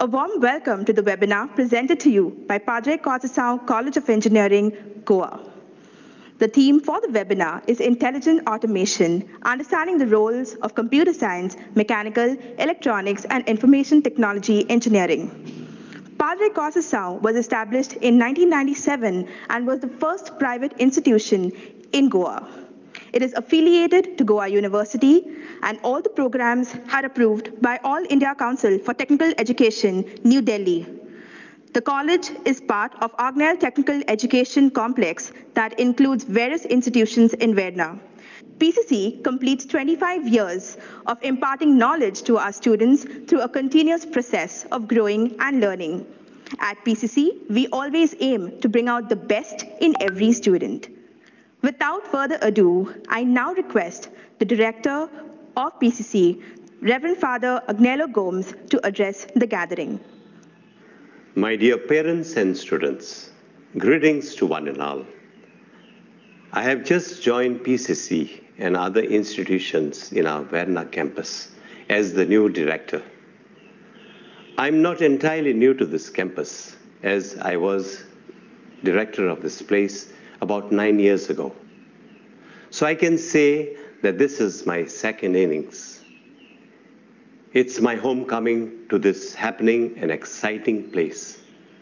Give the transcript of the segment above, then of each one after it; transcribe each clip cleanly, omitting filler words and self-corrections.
A warm welcome to the webinar presented to you by Padre Corsasao College of Engineering, Goa. The theme for the webinar is Intelligent Automation, Understanding the Roles of Computer Science, Mechanical, Electronics, and Information Technology Engineering. Padre Corsasao was established in 1997 and was the first private institution in Goa. It is affiliated to Goa University, and all the programs are approved by All India Council for Technical Education, New Delhi. The college is part of Agnel Technical Education Complex that includes various institutions in Verna. PCC completes 25 years of imparting knowledge to our students through a continuous process of growing and learning. At PCC, we always aim to bring out the best in every student. Without further ado, I now request the Director of PCC, Reverend Father Agnello Gomes, to address the gathering. My dear parents and students, greetings to one and all. I have just joined PCC and other institutions in our Verna campus as the new director. I'm not entirely new to this campus, as I was director of this place about 9 years ago. So I can say that this is my second innings. It's my homecoming to this happening and exciting place.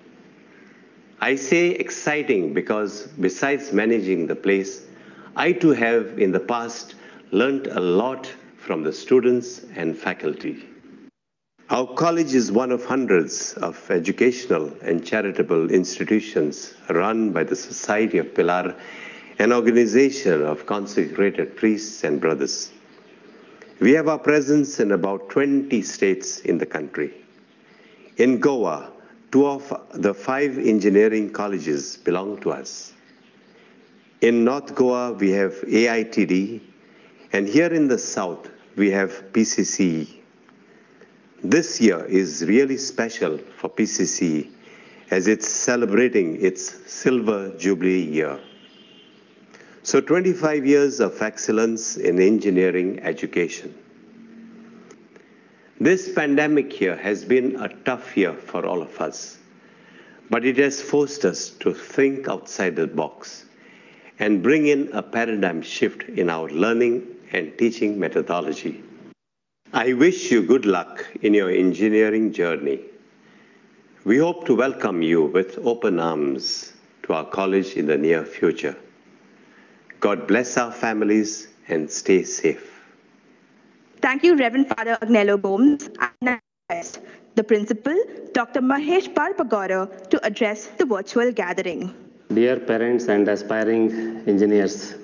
I say exciting because besides managing the place, I too have in the past learned a lot from the students and faculty. Our college is one of hundreds of educational and charitable institutions run by the Society of Pilar, an organization of consecrated priests and brothers. We have our presence in about 20 states in the country. In Goa, 2 of the 5 engineering colleges belong to us. In North Goa, we have AITD, and here in the South, we have PCC. This year is really special for PCC as it's celebrating its Silver Jubilee year. So 25 years of excellence in engineering education. This pandemic year has been a tough year for all of us, but it has forced us to think outside the box and bring in a paradigm shift in our learning and teaching methodology. I wish you good luck in your engineering journey. We hope to welcome you with open arms to our college in the near future. God bless our families and stay safe. Thank you, Reverend Father Agnello Gomes. I now request the Principal, Dr. Mahesh Parpagora, to address the virtual gathering. Dear parents and aspiring engineers,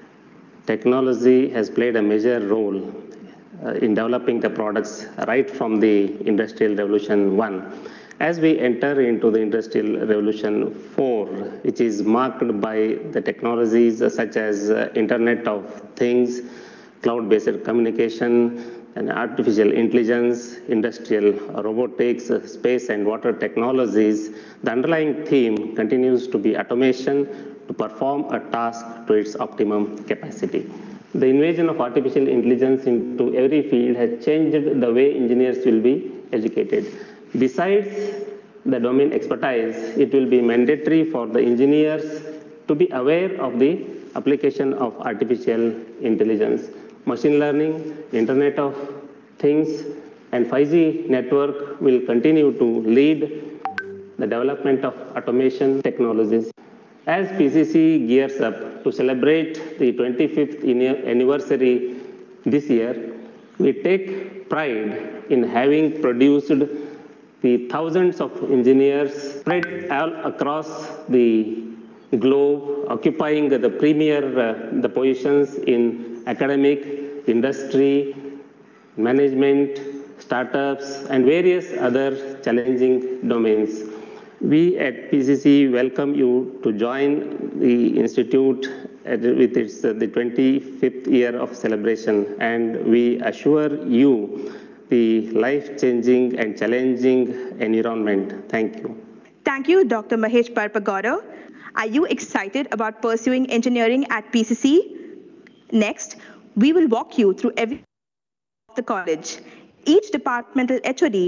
technology has played a major role in developing the products right from the Industrial Revolution 1. As we enter into the Industrial Revolution 4, which is marked by the technologies such as Internet of Things, cloud-based communication, and artificial intelligence, industrial robotics, space and water technologies, the underlying theme continues to be automation to perform a task to its optimum capacity. The invasion of artificial intelligence into every field has changed the way engineers will be educated. Besides the domain expertise, it will be mandatory for the engineers to be aware of the application of artificial intelligence. Machine learning, Internet of Things, and 5G network will continue to lead the development of automation technologies. As PCC gears up to celebrate the 25th anniversary this year, we take pride in having produced the thousands of engineers spread all across the globe, occupying the premier the positions in academic, industry, management, startups, and various other challenging domains. We at PCC welcome you to join the Institute with its the 25th year of celebration, and we assure you the life-changing and challenging environment. Thank you. Thank you, Dr. Mahesh Parpagora. Are you excited about pursuing engineering at PCC? Next, we will walk you through every of the college. Each departmental HOD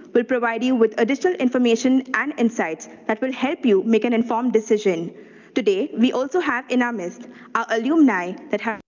will provide you with additional information and insights that will help you make an informed decision. Today, we also have in our midst our alumni that have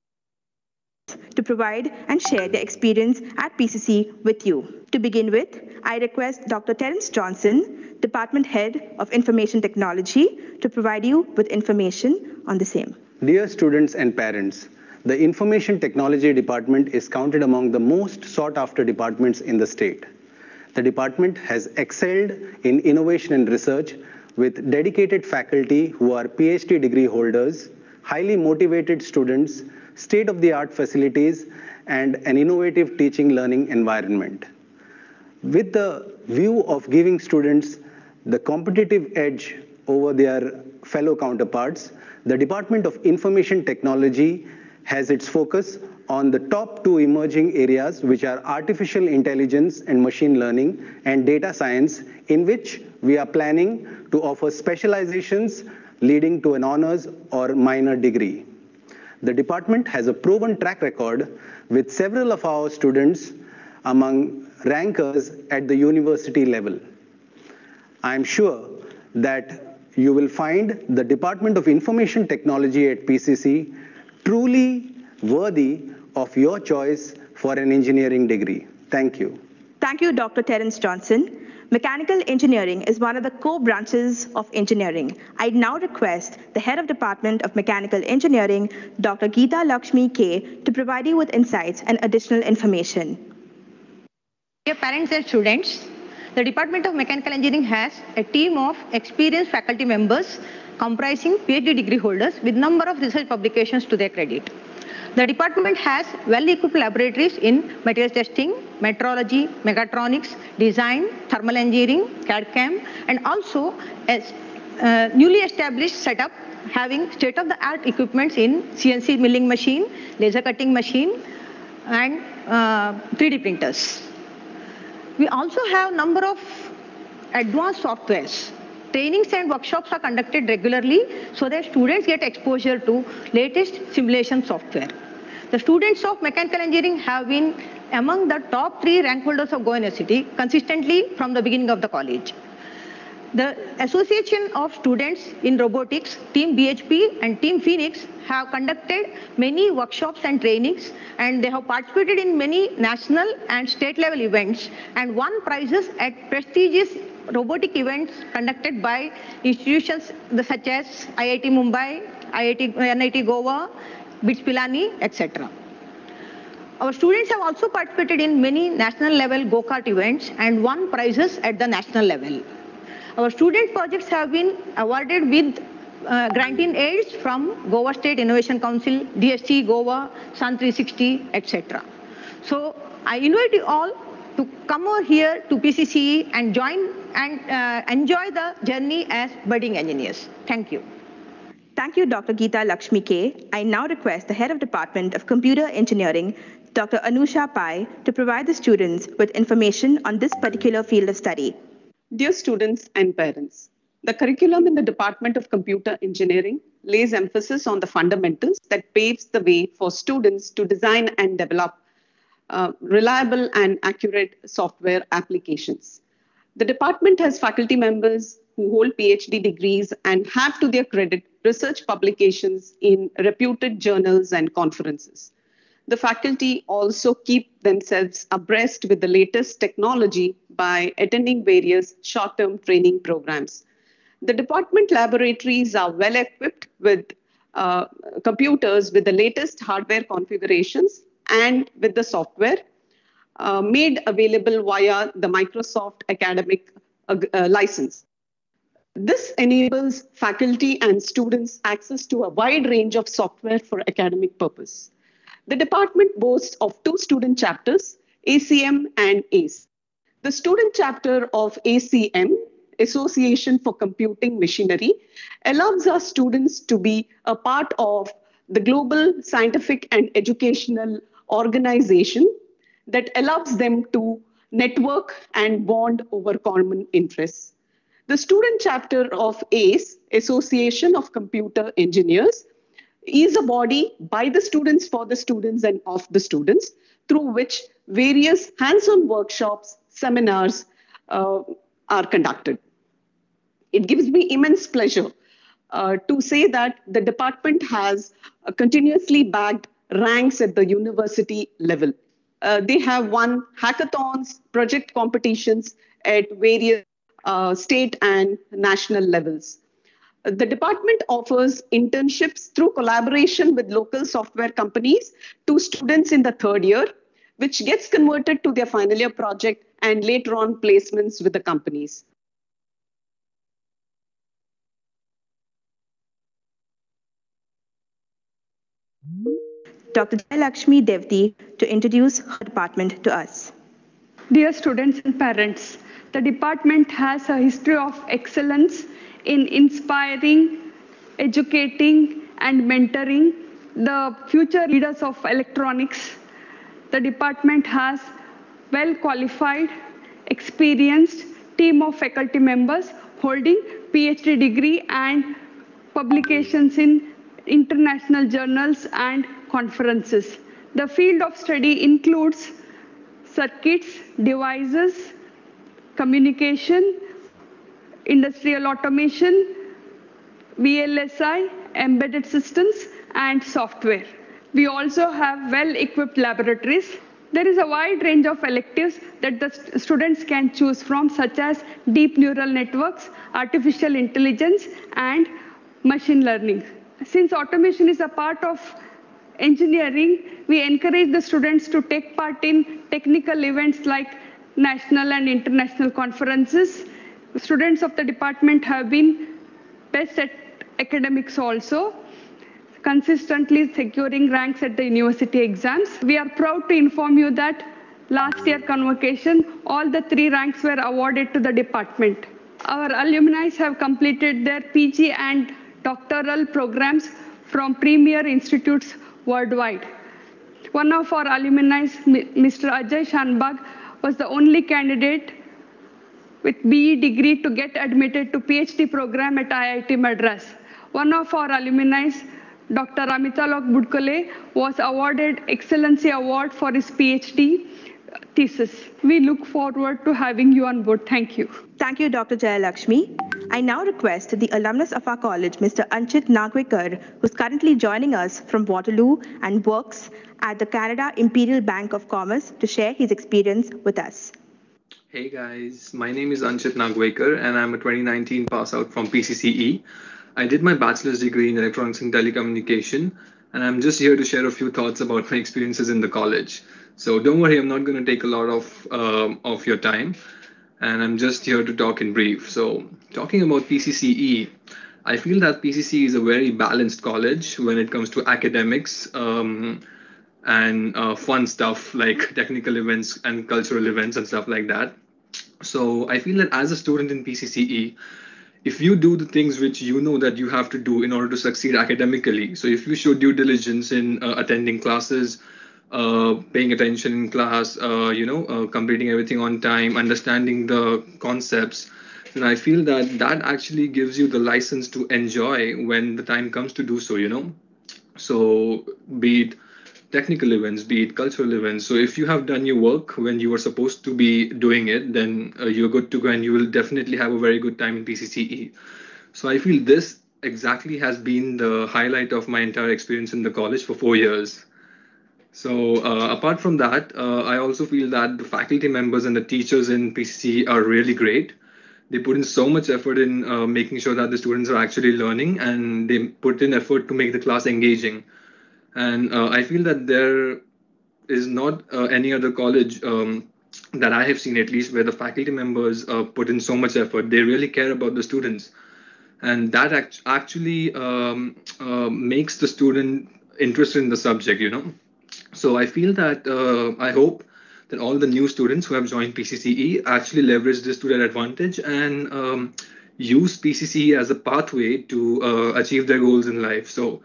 to provide and share their experience at PCC with you. To begin with, I request Dr. Terence Johnson, Department Head of Information Technology, to provide you with information on the same. Dear students and parents, the Information Technology Department is counted among the most sought-after departments in the state. The department has excelled in innovation and research with dedicated faculty who are PhD degree holders, highly motivated students, state-of-the-art facilities, and an innovative teaching learning environment. With the view of giving students the competitive edge over their fellow counterparts, the Department of Information Technology has its focus on the top two emerging areas, which are artificial intelligence and machine learning and data science, in which we are planning to offer specializations leading to an honors or minor degree. The department has a proven track record with several of our students among rankers at the university level. I am sure that you will find the Department of Information Technology at PCC truly worthy of your choice for an engineering degree. Thank you. Thank you, Dr. Terence Johnson. Mechanical engineering is one of the core branches of engineering. I now request the Head of Department of Mechanical Engineering, Dr. Geeta Lakshmi K, to provide you with insights and additional information. Dear parents and students, the Department of Mechanical Engineering has a team of experienced faculty members comprising PhD degree holders with number of research publications to their credit. The department has well-equipped laboratories in materials testing, metrology, mechatronics, design, thermal engineering, CAD/CAM, and also a newly established setup having state-of-the-art equipments in CNC milling machine, laser cutting machine, and 3D printers. We also have number of advanced softwares. Trainings and workshops are conducted regularly so that students get exposure to latest simulation software. The students of mechanical engineering have been among the top 3 rank holders of Goa University consistently from the beginning of the college. The Association of Students in Robotics, Team BHP and Team Phoenix have conducted many workshops and trainings, and they have participated in many national and state level events and won prizes at prestigious robotic events conducted by institutions such as IIT Mumbai, NIT Goa, BITS Pilani, etc. Our students have also participated in many national level go-kart events and won prizes at the national level. Our student projects have been awarded with granting aids from Goa State Innovation Council, DST Goa, Sun 360, etc. So I invite you all to come over here to PCCE and join and enjoy the journey as budding engineers. Thank you. Thank you, Dr. Geeta Lakshmi K. I now request the Head of Department of Computer Engineering, Dr. Anusha Pai, to provide the students with information on this particular field of study. Dear students and parents, the curriculum in the Department of Computer Engineering lays emphasis on the fundamentals that paves the way for students to design and develop reliable and accurate software applications. The department has faculty members who hold PhD degrees and have to their credit research publications in reputed journals and conferences. The faculty also keep themselves abreast with the latest technology by attending various short-term training programs. The department laboratories are well equipped with computers with the latest hardware configurations and with the software made available via the Microsoft Academic license. This enables faculty and students access to a wide range of software for academic purpose. The department boasts of 2 student chapters, ACM and ACE. The student chapter of ACM, Association for Computing Machinery, allows our students to be a part of the global scientific and educational organization that allows them to network and bond over common interests. The student chapter of ACE, Association of Computer Engineers, is a body by the students, for the students, and of the students, through which various hands-on workshops, seminars, are conducted. It gives me immense pleasure to say that the department has continuously bagged ranks at the university level. They have won hackathons, project competitions at various state and national levels. The department offers internships through collaboration with local software companies to students in the third year, which gets converted to their final year project and later on placements with the companies. Dr. Jayalakshmi Devdi to introduce her department to us. Dear students and parents, the department has a history of excellence in inspiring, educating, and mentoring the future leaders of electronics. The department has well-qualified, experienced team of faculty members holding PhD degree and publications in international journals and conferences. The field of study includes circuits, devices, communication, industrial automation, VLSI, embedded systems, and software. We also have well-equipped laboratories. There is a wide range of electives that the students can choose from, such as deep neural networks, artificial intelligence, and machine learning. Since automation is a part of engineering, we encourage the students to take part in technical events like national and international conferences. Students of the department have been best at academics also, consistently securing ranks at the university exams. We are proud to inform you that last year convocation, all the 3 ranks were awarded to the department. Our alumni have completed their PG and doctoral programs from premier institutes worldwide. One of our alumni, Mr. Ajay Shanbag, was the only candidate with BE degree to get admitted to PhD program at IIT Madras. One of our alumni, Dr. Amitalok Budkole, was awarded Excellency Award for his PhD thesis. We look forward to having you on board. Thank you. Thank you, Dr. Jayalakshmi. I now request the alumnus of our college, Mr. Anchit Nagwekar, who's currently joining us from Waterloo and works at the Canada Imperial Bank of Commerce, to share his experience with us. Hey guys, my name is Anchit Nagwekar and I'm a 2019 pass out from PCCE. I did my bachelor's degree in electronics and telecommunication, and I'm just here to share a few thoughts about my experiences in the college. So don't worry, I'm not going to take a lot of your time, and I'm just here to talk in brief. So talking about PCCE, I feel that PCCE is a very balanced college when it comes to academics and fun stuff like technical events and cultural events and stuff like that. So I feel that as a student in PCCE, if you do the things which you know that you have to do in order to succeed academically, so if you show due diligence in attending classes, paying attention in class, completing everything on time, understanding the concepts, then I feel that that actually gives you the license to enjoy when the time comes to do so, So be it technical events, be it cultural events. So if you have done your work when you were supposed to be doing it, then you're good to go and you will definitely have a very good time in PCCE. So I feel this exactly has been the highlight of my entire experience in the college for 4 years. So apart from that, I also feel that the faculty members and the teachers in PCCE are really great. They put in so much effort in making sure that the students are actually learning, and they put in effort to make the class engaging. And I feel that there is not any other college that I have seen, at least, where the faculty members put in so much effort. They really care about the students. And that actually makes the student interested in the subject, So I feel that I hope that all the new students who have joined PCCE actually leverage this to their advantage and use PCCE as a pathway to achieve their goals in life. So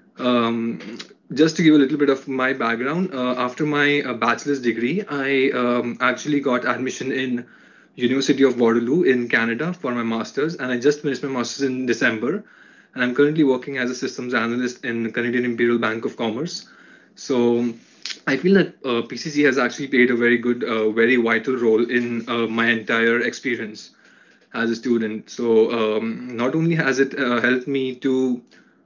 just to give a little bit of my background, after my bachelor's degree, I actually got admission in University of Waterloo in Canada for my master's, and I just finished my master's in December, and I'm currently working as a systems analyst in Canadian Imperial Bank of Commerce. So I feel that PCC has actually played a very good, very vital role in my entire experience as a student. So not only has it helped me to,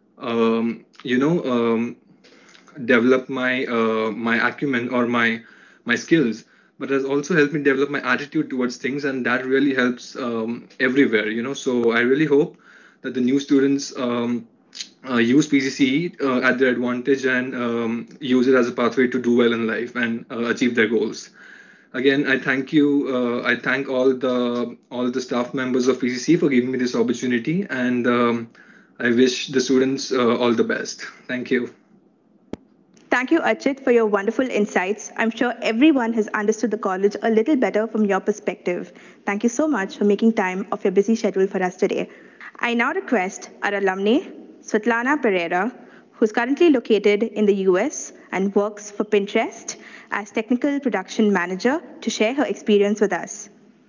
develop my acumen or my skills, but has also helped me develop my attitude towards things, and that really helps everywhere. So I really hope that the new students use PCC at their advantage and use it as a pathway to do well in life and achieve their goals. Again, I thank you. I thank all the staff members of PCC for giving me this opportunity, and I wish the students all the best. Thank you. Thank you, Archit, for your wonderful insights. I'm sure everyone has understood the college a little better from your perspective. Thank you so much for making time of your busy schedule for us today. I now request our alumni, Svetlana Pereira, who's currently located in the US and works for Pinterest as Technical Production Manager, to share her experience with us.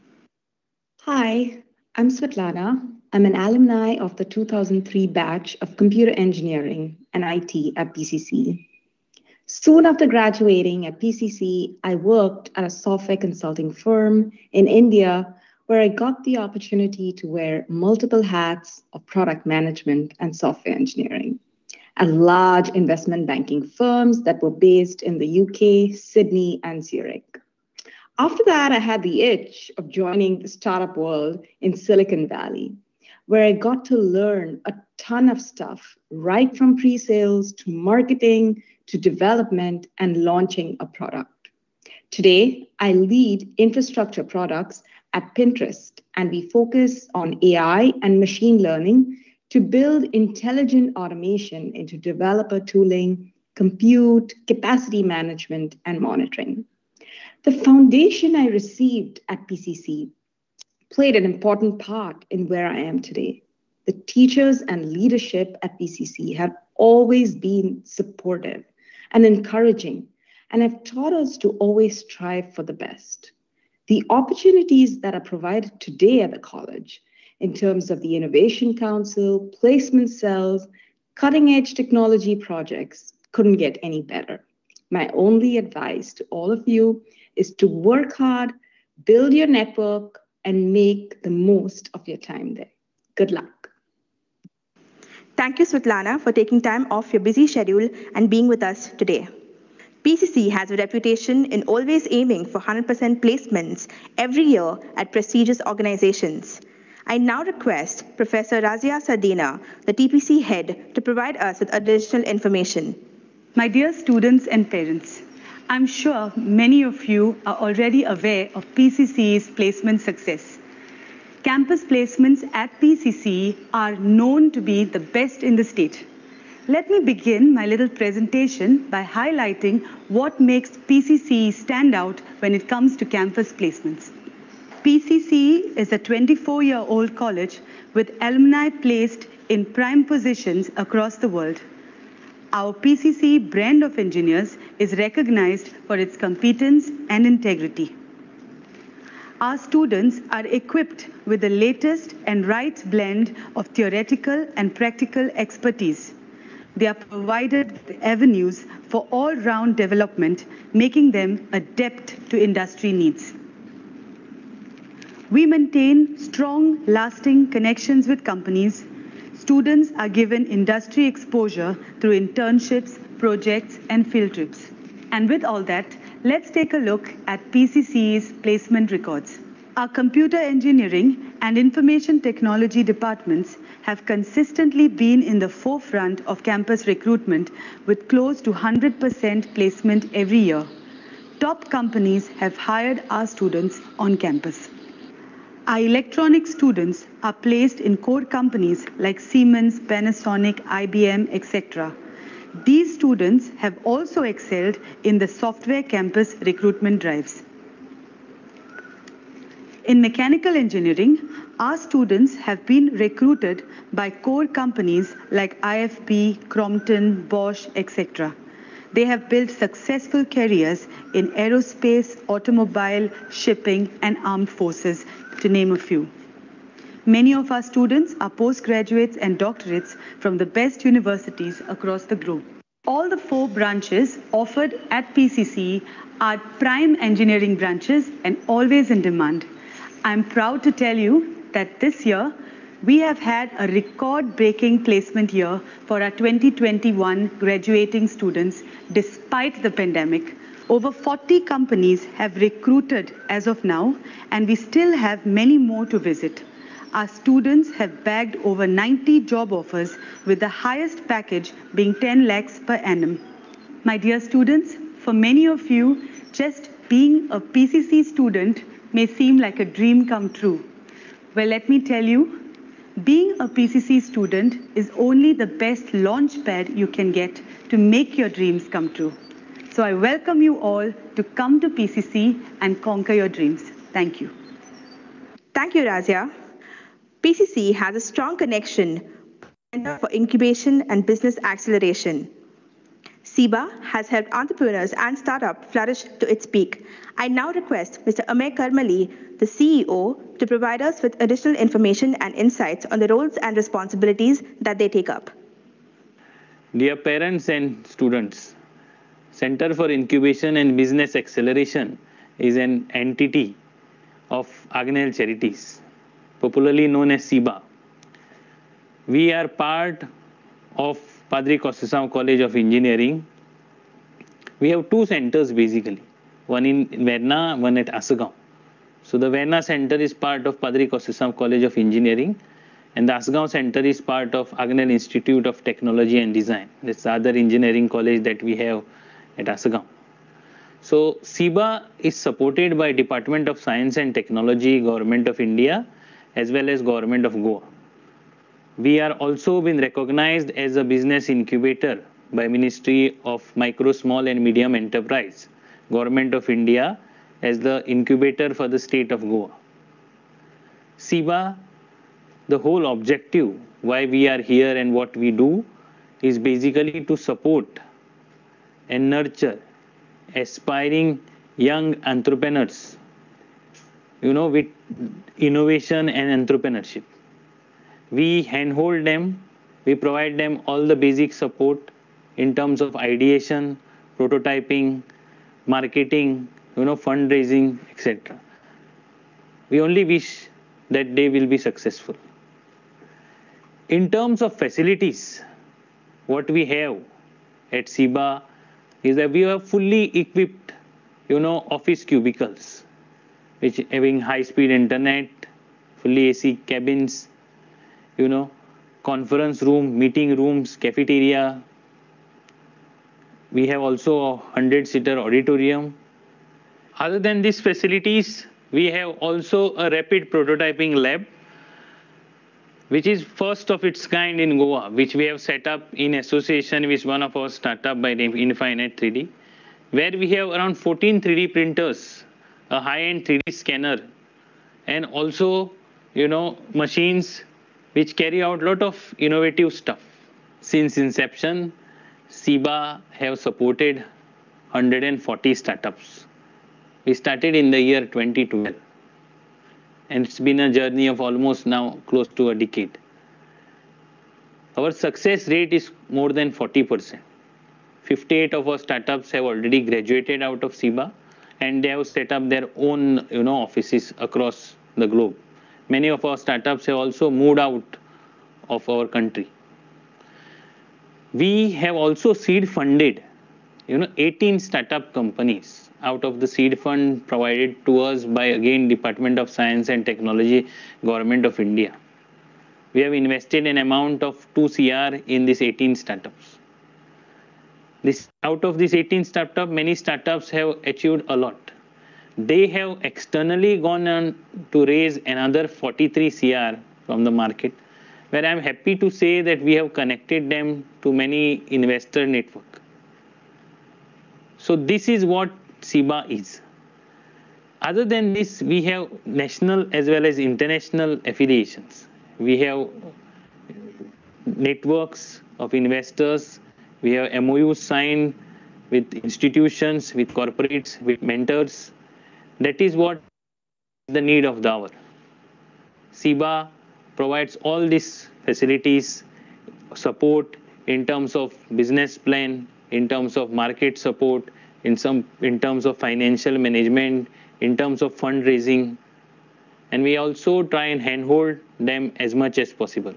Hi, I'm Svetlana. I'm an alumni of the 2003 batch of Computer Engineering and IT at PCC. Soon after graduating at PCC, I worked at a software consulting firm in India where I got the opportunity to wear multiple hats of product management and software engineering at large investment banking firms that were based in the UK, Sydney, and Zurich. After that, I had the itch of joining the startup world in Silicon Valley, where I got to learn a ton of stuff, right from pre-sales to marketing to development and launching a product. Today, I lead infrastructure products at Pinterest, and we focus on AI and machine learning to build intelligent automation into developer tooling, compute, capacity management, and monitoring. The foundation I received at PCC played an important part in where I am today. The teachers and leadership at PCC have always been supportive and encouraging, and have taught us to always strive for the best. The opportunities that are provided today at the college in terms of the Innovation Council, placement cells, cutting-edge technology projects couldn't get any better. My only advice to all of you is to work hard, build your network, and make the most of your time there. Good luck. Thank you, Svetlana, for taking time off your busy schedule and being with us today. PCC has a reputation in always aiming for 100% placements every year at prestigious organizations. I now request Professor Razia Sardina, the TPC head, to provide us with additional information. My dear students and parents, I'm sure many of you are already aware of PCC's placement success. Campus placements at PCC are known to be the best in the state. Let me begin my little presentation by highlighting what makes PCC stand out when it comes to campus placements. PCC is a 24-year-old college with alumni placed in prime positions across the world. Our PCC brand of engineers is recognized for its competence and integrity. Our students are equipped with the latest and right blend of theoretical and practical expertise. They are provided with avenues for all-round development, making them adept to industry needs. We maintain strong, lasting connections with companies. Students are given industry exposure through internships, projects, and field trips. And with all that, let's take a look at PCC's placement records. Our computer engineering and information technology departments have consistently been in the forefront of campus recruitment with close to 100% placement every year. Top companies have hired our students on campus. Our electronics students are placed in core companies like Siemens, Panasonic, IBM, etc. These students have also excelled in the software campus recruitment drives. In mechanical engineering, our students have been recruited by core companies like IFP, Crompton, Bosch, etc. They have built successful careers in aerospace, automobile, shipping, and armed forces, to name a few. Many of our students are postgraduates and doctorates from the best universities across the globe. All the 4 branches offered at PCC are prime engineering branches and always in demand. I'm proud to tell you that this year, we have had a record-breaking placement year for our 2021 graduating students despite the pandemic. Over 40 companies have recruited as of now, and we still have many more to visit. Our students have bagged over 90 job offers, with the highest package being 10 lakhs per annum. My dear students, for many of you, just being a PCC student may seem like a dream come true. Well, let me tell you, being a PCC student is only the best launch pad you can get to make your dreams come true. So I welcome you all to come to PCC and conquer your dreams. Thank you. Thank you, Razia. PCC has a strong connection for incubation and business acceleration. SIBA has helped entrepreneurs and startups flourish to its peak. I now request Mr. Amey Karmali, the CEO, to provide us with additional information and insights on the roles and responsibilities that they take up. Dear parents and students, Center for Incubation and Business Acceleration is an entity of Agnel Charities, popularly known as SIBA. We are part of Padri Kosasau College of Engineering. We have 2 centers basically, one in Verna, one at Asagaon. So the Verna Center is part of Padri Kosasau College of Engineering, and the Asagaon Center is part of Agnel Institute of Technology and Design. That's the other engineering college that we have at Asagaon. So SIBA is supported by Department of Science and Technology, Government of India, as well as Government of Goa. We are also been recognized as a business incubator by Ministry of Micro, Small and Medium Enterprise, Government of India, as the incubator for the state of Goa. SIBA, the whole objective why we are here and what we do is basically to support and nurture aspiring young entrepreneurs, with innovation and entrepreneurship. We handhold them, we provide them all the basic support in terms of ideation, prototyping, marketing, fundraising, etc. We only wish that they will be successful. In terms of facilities, what we have at SIBA is that we have fully equipped, office cubicles, which having high-speed internet, fully AC cabins, conference room, meeting rooms, cafeteria. We have also a 100-seater auditorium. Other than these facilities, we have also a rapid prototyping lab, which is first of its kind in Goa, which we have set up in association with one of our startup by name Infinite 3D, where we have around 14 3D printers, a high-end 3D scanner, and also, machines which carry out a lot of innovative stuff. Since inception, SIBA have supported 140 startups. We started in the year 2012. And it's been a journey of almost now close to a decade. Our success rate is more than 40%. 58 of our startups have already graduated out of SIBA, and they have set up their own offices across the globe. Many of our startups have also moved out of our country. We have also seed funded 18 startup companies out of the seed fund provided to us by, again, Department of Science and Technology, Government of India. We have invested an amount of 2 CR in these 18 startups. Out of these 18 startups, many startups have achieved a lot. They have externally gone on to raise another 43 CR from the market, where I'm happy to say that we have connected them to many investor network. So this is what SIBA is. Other than this, we have national as well as international affiliations. We have networks of investors. We have MOUs signed with institutions, with corporates, with mentors. That is what the need of the hour. SIBA provides all these facilities, support, in terms of business plan, in terms of market support, in terms of financial management, in terms of fundraising, and we also try and handhold them as much as possible.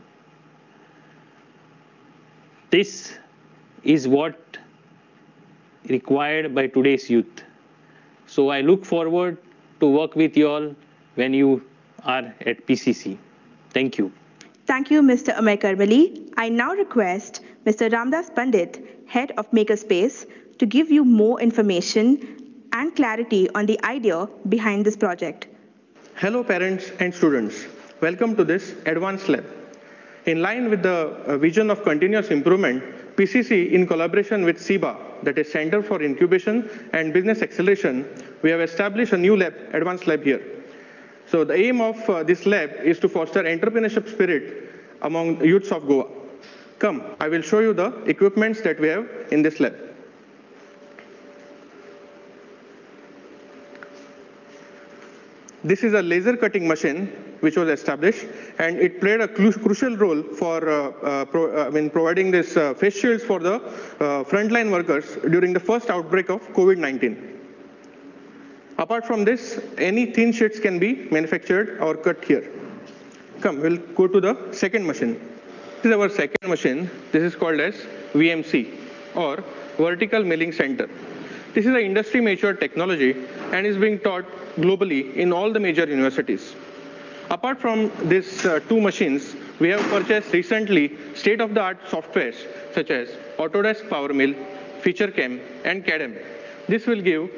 This is what required by today's youth. So I look forward to work with you all when you are at PCC. Thank you. Thank you, Mr. Amay Karmali. I now request Mr. Ramdas Pandit, Head of Makerspace, to give you more information and clarity on the idea behind this project. Hello, parents and students. Welcome to this advanced lab. In line with the vision of continuous improvement, PCC, in collaboration with CIBA, that is Center for Incubation and Business Acceleration, we have established a new lab, advanced lab here. So the aim of this lab is to foster entrepreneurship spirit among youths of Goa. Come, I will show you the equipments that we have in this lab. This is a laser cutting machine which was established, and it played a crucial role for providing this face shields for the frontline workers during the first outbreak of COVID-19. Apart from this, any thin sheets can be manufactured or cut here. Come, we'll go to the second machine. This is our second machine. This is called as VMC, or Vertical Milling Center. This is an industry-mature technology and is being taught globally in all the major universities. Apart from these two machines, we have purchased recently state-of-the-art softwares such as Autodesk PowerMill, FeatureCam, and CAD/M. This will give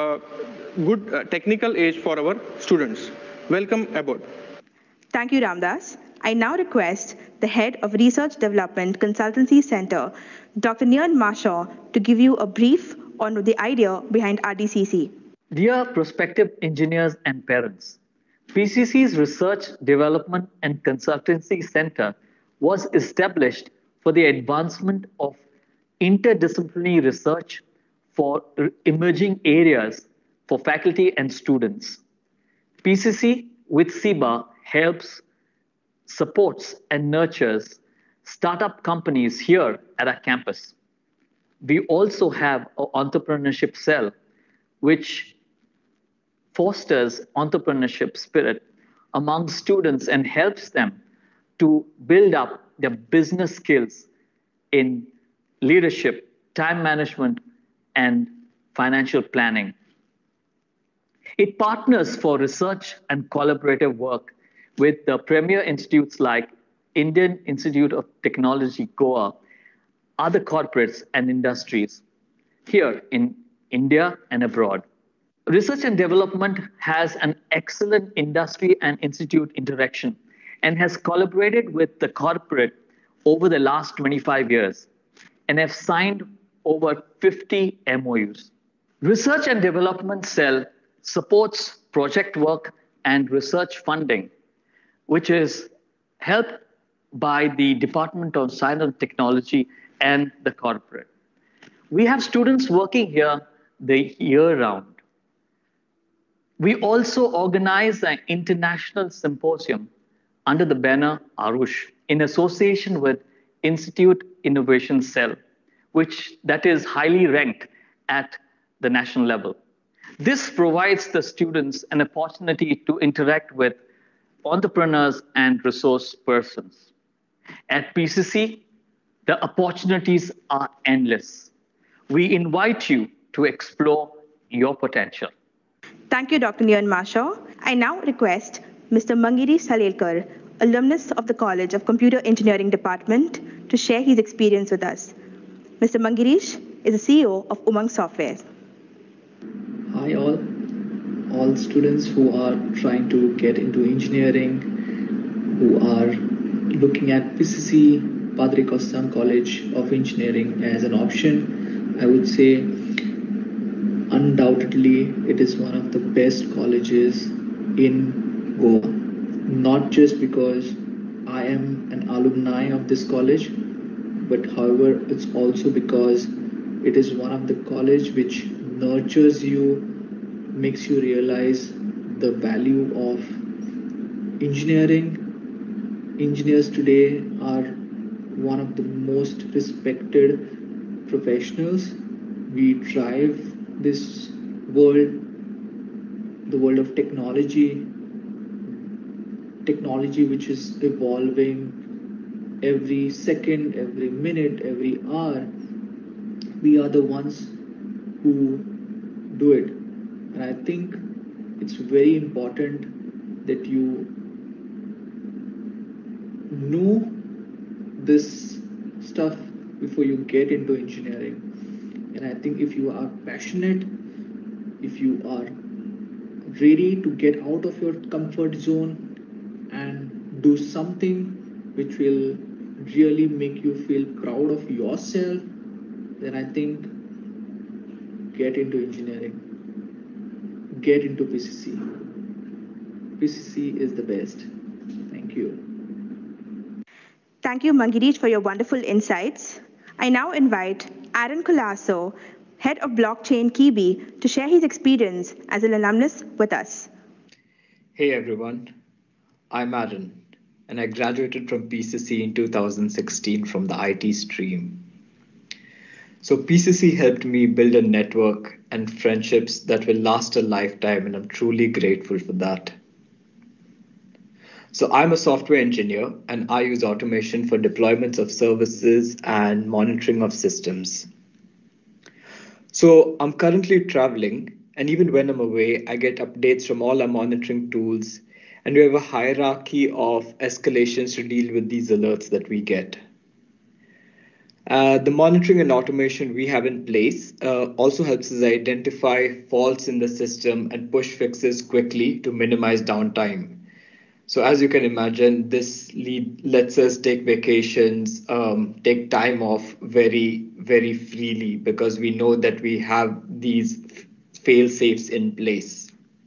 good technical edge for our students. Welcome aboard. Thank you, Ramdas. I now request the Head of Research Development Consultancy Center, Dr. Nirn Mashaw, to give you a brief on the idea behind RDCC. Dear prospective engineers and parents, PCC's Research, Development and Consultancy Center was established for the advancement of interdisciplinary research for emerging areas for faculty and students. PCC with CIBA helps, supports and nurtures startup companies here at our campus. We also have an entrepreneurship cell which fosters entrepreneurship spirit among students and helps them to build up their business skills in leadership, time management, and financial planning. It partners for research and collaborative work with the premier institutes like Indian Institute of Technology, Goa, other corporates and industries here in India and abroad. Research and development has an excellent industry and institute interaction and has collaborated with the corporate over the last 25 years and have signed over 50 MOUs. Research and Development Cell supports project work and research funding, which is helped by the Department of Science and Technology and the corporate. We have students working here the year round. We also organize an international symposium under the banner Arush in association with Institute Innovation Cell, that is highly ranked at the national level. This provides the students an opportunity to interact with entrepreneurs and resource persons. At PCC, the opportunities are endless. We invite you to explore your potential. Thank you, Dr. Nirn Mashaw. I now request Mr. Mangirish Salelkar, alumnus of the College of Computer Engineering Department, to share his experience with us. Mr. Mangirish is the CEO of Umang Software. Hi all students who are trying to get into engineering, who are looking at PCC, Padre Kostam College of Engineering as an option. I would say undoubtedly it is one of the best colleges in Goa, not just because I am an alumni of this college, but however it's also because it is one of the college which nurtures you, makes you realize the value of engineering. Engineers today are one of the most respected professionals. We drive this world, the world of technology which is evolving every second, every minute, every hour. We are the ones who do it. And I think it's very important that you know this stuff before you get into engineering. And I think if you are passionate, if you are ready to get out of your comfort zone and do something which will really make you feel proud of yourself, then I think get into engineering, get into PCC. PCC is the best. Thank you. Thank you, Mangirish, for your wonderful insights. I now invite Aaron Colasso, Head of Blockchain Kiwi, to share his experience as an alumnus with us. Hey everyone, I'm Aaron, and I graduated from PCC in 2016 from the IT stream. So PCC helped me build a network and friendships that will last a lifetime, and I'm truly grateful for that. So I'm a software engineer, and I use automation for deployments of services and monitoring of systems. So I'm currently traveling, and even when I'm away, I get updates from all our monitoring tools, and we have a hierarchy of escalations to deal with these alerts that we get. The monitoring and automation we have in place also helps us identify faults in the system and push fixes quickly to minimize downtime. So as you can imagine, this lets us take vacations, take time off very, very freely because we know that we have these fail-safes in place.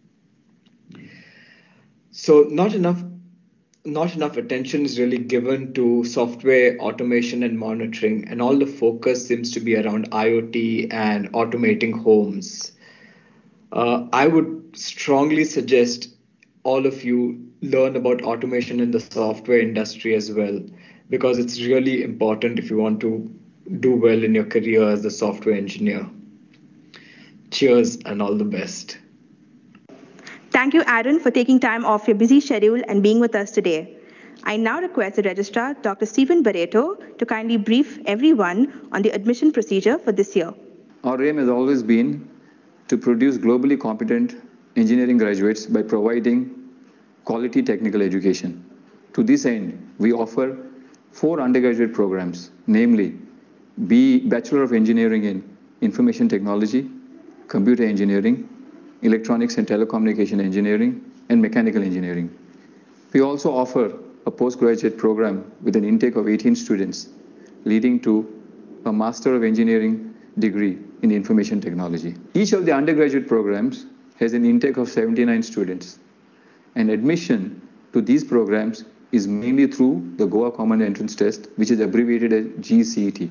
So not enough attention is really given to software automation and monitoring, and all the focus seems to be around IoT and automating homes. I would strongly suggest all of you learn about automation in the software industry as well, because it's really important if you want to do well in your career as a software engineer. Cheers and all the best. Thank you, Aaron, for taking time off your busy schedule and being with us today. I now request the Registrar, Dr. Stephen Barreto, to kindly brief everyone on the admission procedure for this year. Our aim has always been to produce globally competent engineering graduates by providing quality technical education. To this end, we offer 4 undergraduate programs, namely Bachelor of Engineering in Information Technology, Computer Engineering, Electronics and Telecommunication Engineering, and Mechanical Engineering. We also offer a postgraduate program with an intake of 18 students, leading to a Master of Engineering degree in Information Technology. Each of the undergraduate programs has an intake of 79 students, and admission to these programs is mainly through the Goa Common Entrance Test, which is abbreviated as GCET.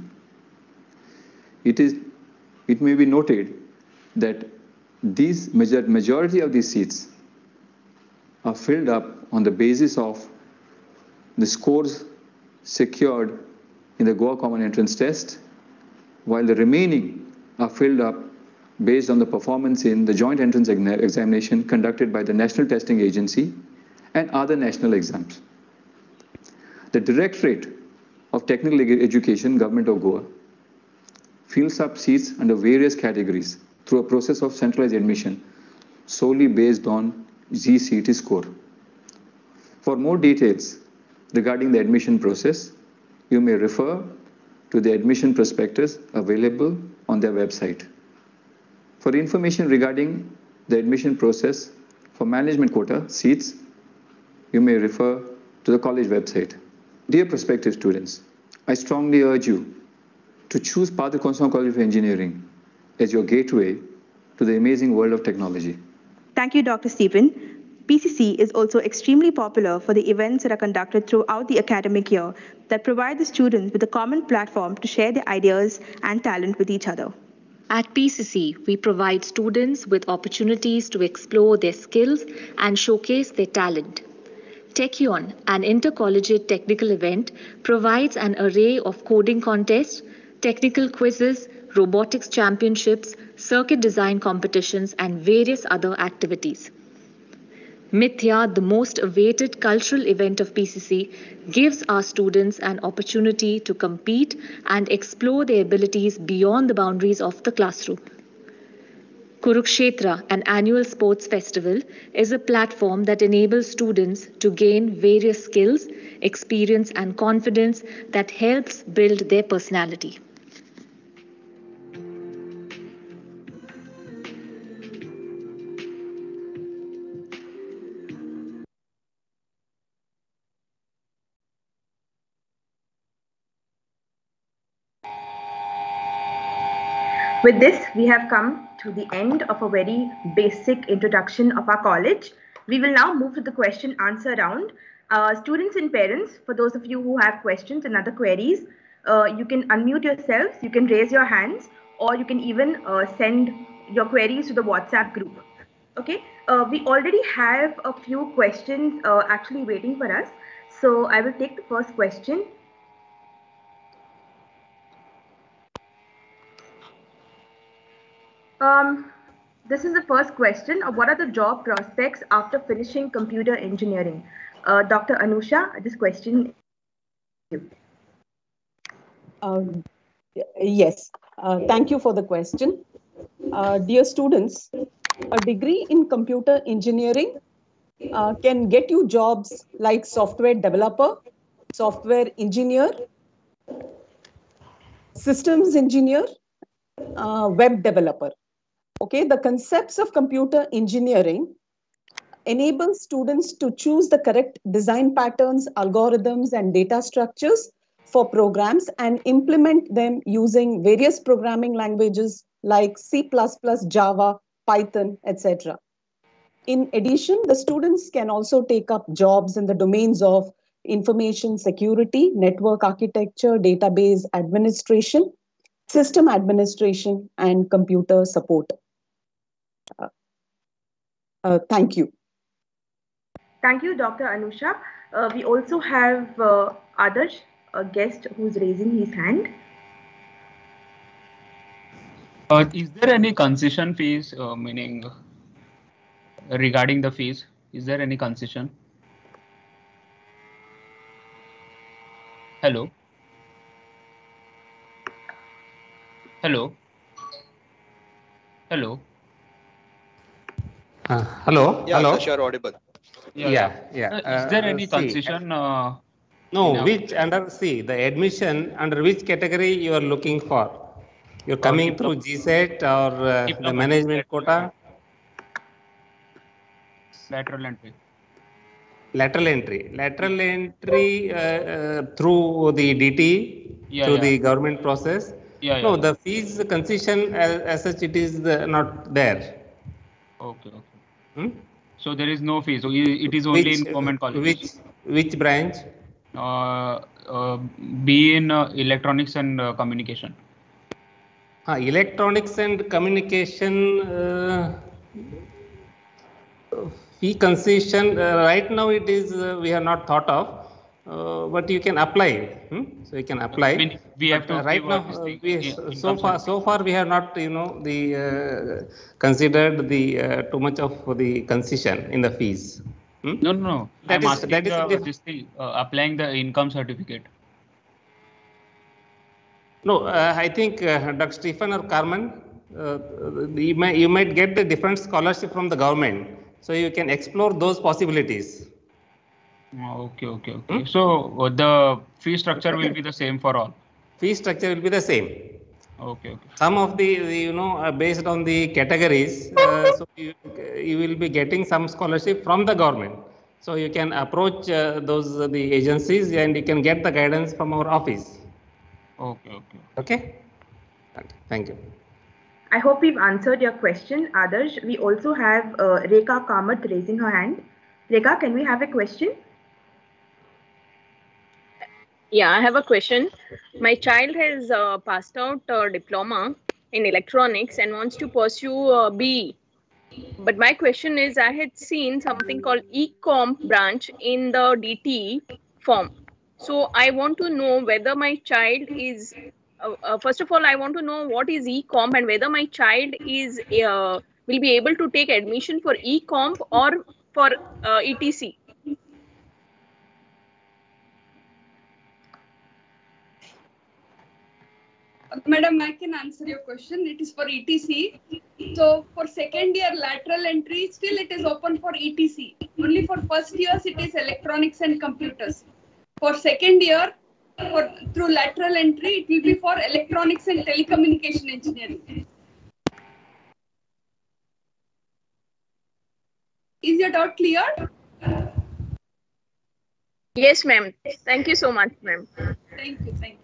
It may be noted that these majority of these seats are filled up on the basis of the scores secured in the Goa Common Entrance Test, while the remaining are filled up based on the performance in the joint entrance examination conducted by the National Testing Agency and other national exams. The Directorate of Technical Education, Government of Goa, fills up seats under various categories through a process of centralized admission solely based on GCET score. For more details regarding the admission process, you may refer to the admission prospectus available on their website. For information regarding the admission process for management quota seats, you may refer to the college website. Dear prospective students, I strongly urge you to choose Padre Constantino College of Engineering as your gateway to the amazing world of technology. Thank you, Dr. Stephen. PCC is also extremely popular for the events that are conducted throughout the academic year that provide the students with a common platform to share their ideas and talent with each other. At PCC, we provide students with opportunities to explore their skills and showcase their talent. Techion, an intercollegiate technical event, provides an array of coding contests, technical quizzes, robotics championships, circuit design competitions, and various other activities. Mithya, the most awaited cultural event of PCC, gives our students an opportunity to compete and explore their abilities beyond the boundaries of the classroom. Kurukshetra, an annual sports festival, is a platform that enables students to gain various skills, experience, and confidence that helps build their personality. With this, we have come to the end of a very basic introduction of our college. We will now move to the question answer round. Students and parents, for those of you who have questions and other queries, you can unmute yourselves, you can raise your hands, or you can even send your queries to the WhatsApp group. Okay, we already have a few questions actually waiting for us. So I will take the first question. This is the first question. What are the job prospects after finishing computer engineering? Dr. Anusha, this question is you. Yes, thank you for the question. Dear students, a degree in computer engineering can get you jobs like software developer, software engineer, systems engineer, web developer. Okay, the concepts of computer engineering enable students to choose the correct design patterns, algorithms, and data structures for programs and implement them using various programming languages like C++, Java, Python, etc. In addition, the students can also take up jobs in the domains of information security, network architecture, database administration, system administration, and computer support. Thank you. Thank you, Dr. Anusha. We also have Adarsh, a guest who's raising his hand. Is there any concession fees, meaning regarding the fees? Is there any concession? Hello? Hello? Hello? Hello? Yeah, Hello? Adarsh, you're audible. Yeah. Is there any concession? No, see, the admission under which category you are looking for? You're coming through GSET or the management quota? Lateral entry. Lateral entry through the DT, through the government process. No, the fees concession as such, it is not there. Okay. So there is no fee. So it is only in government colleges. Which branch? Be in electronics and communication. Electronics and communication fee concession right now it is we have not thought of, but you can apply. So you can apply. I mean, we have to right now. So far we have not considered the too much of the concession in the fees. No. I'm asking this thing, applying the income certificate. No, I think Dr. Stephen or Carmen, you might get the different scholarship from the government, so you can explore those possibilities. Okay. So the fee structure will be the same for all. Fee structure will be the same. Okay. Some of the based on the categories, so you will be getting some scholarship from the government. So you can approach the agencies and you can get the guidance from our office. Okay. Thank you. I hope we've answered your question, Adarsh. We also have Rekha Kamath raising her hand. Rekha, can we have a question? Yeah, I have a question. My child has passed out a diploma in electronics and wants to pursue BE. But my question is, I had seen something called e-comp branch in the DTE form. So I want to know whether my child is, first of all, I want to know what is e-comp and whether my child is will be able to take admission for e-comp or for ETC. Madam, I can answer your question. It is for ETC. So for second year lateral entry, still it is open for ETC. Only for first years, it is electronics and computers. For second year, through lateral entry, it will be for electronics and telecommunication engineering. Is your doubt clear? Yes, ma'am. Thank you so much, ma'am. Thank you. Thank you.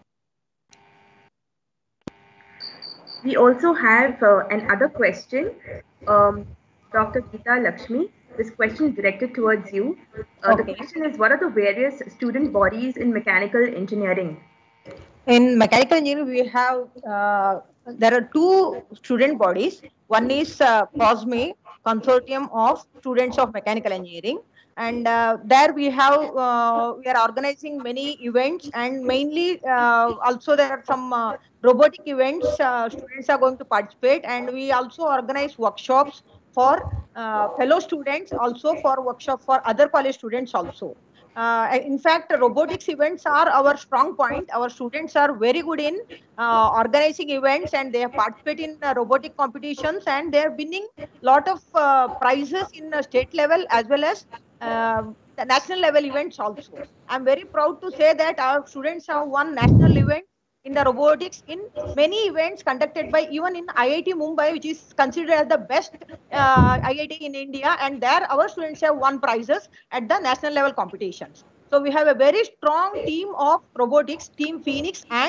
We also have another question, Dr. Geeta Lakshmi. This question is directed towards you. The question is, what are the various student bodies in mechanical engineering? In mechanical engineering, we have, there are two student bodies. One is COSME, Consortium of Students of Mechanical Engineering. And there we have, we are organizing many events, and mainly also there are some robotic events students are going to participate, and we also organize workshops for fellow students, also for workshop for other college students also. In fact, robotics events are our strong point. Our students are very good in organizing events, and they have participated in robotic competitions, and they are winning a lot of prizes in state level as well as the national level events also. I'm very proud to say that our students have won national events in the robotics in many events conducted by even in IIT Mumbai, which is considered as the best IIT in India, and there our students have won prizes at the national level competitions. So we have a very strong team of robotics, Team Phoenix, and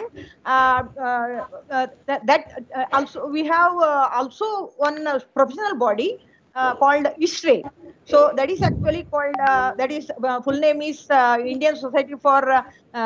also we have also one professional body called ISRE. So that is actually called, that is full name is Indian Society for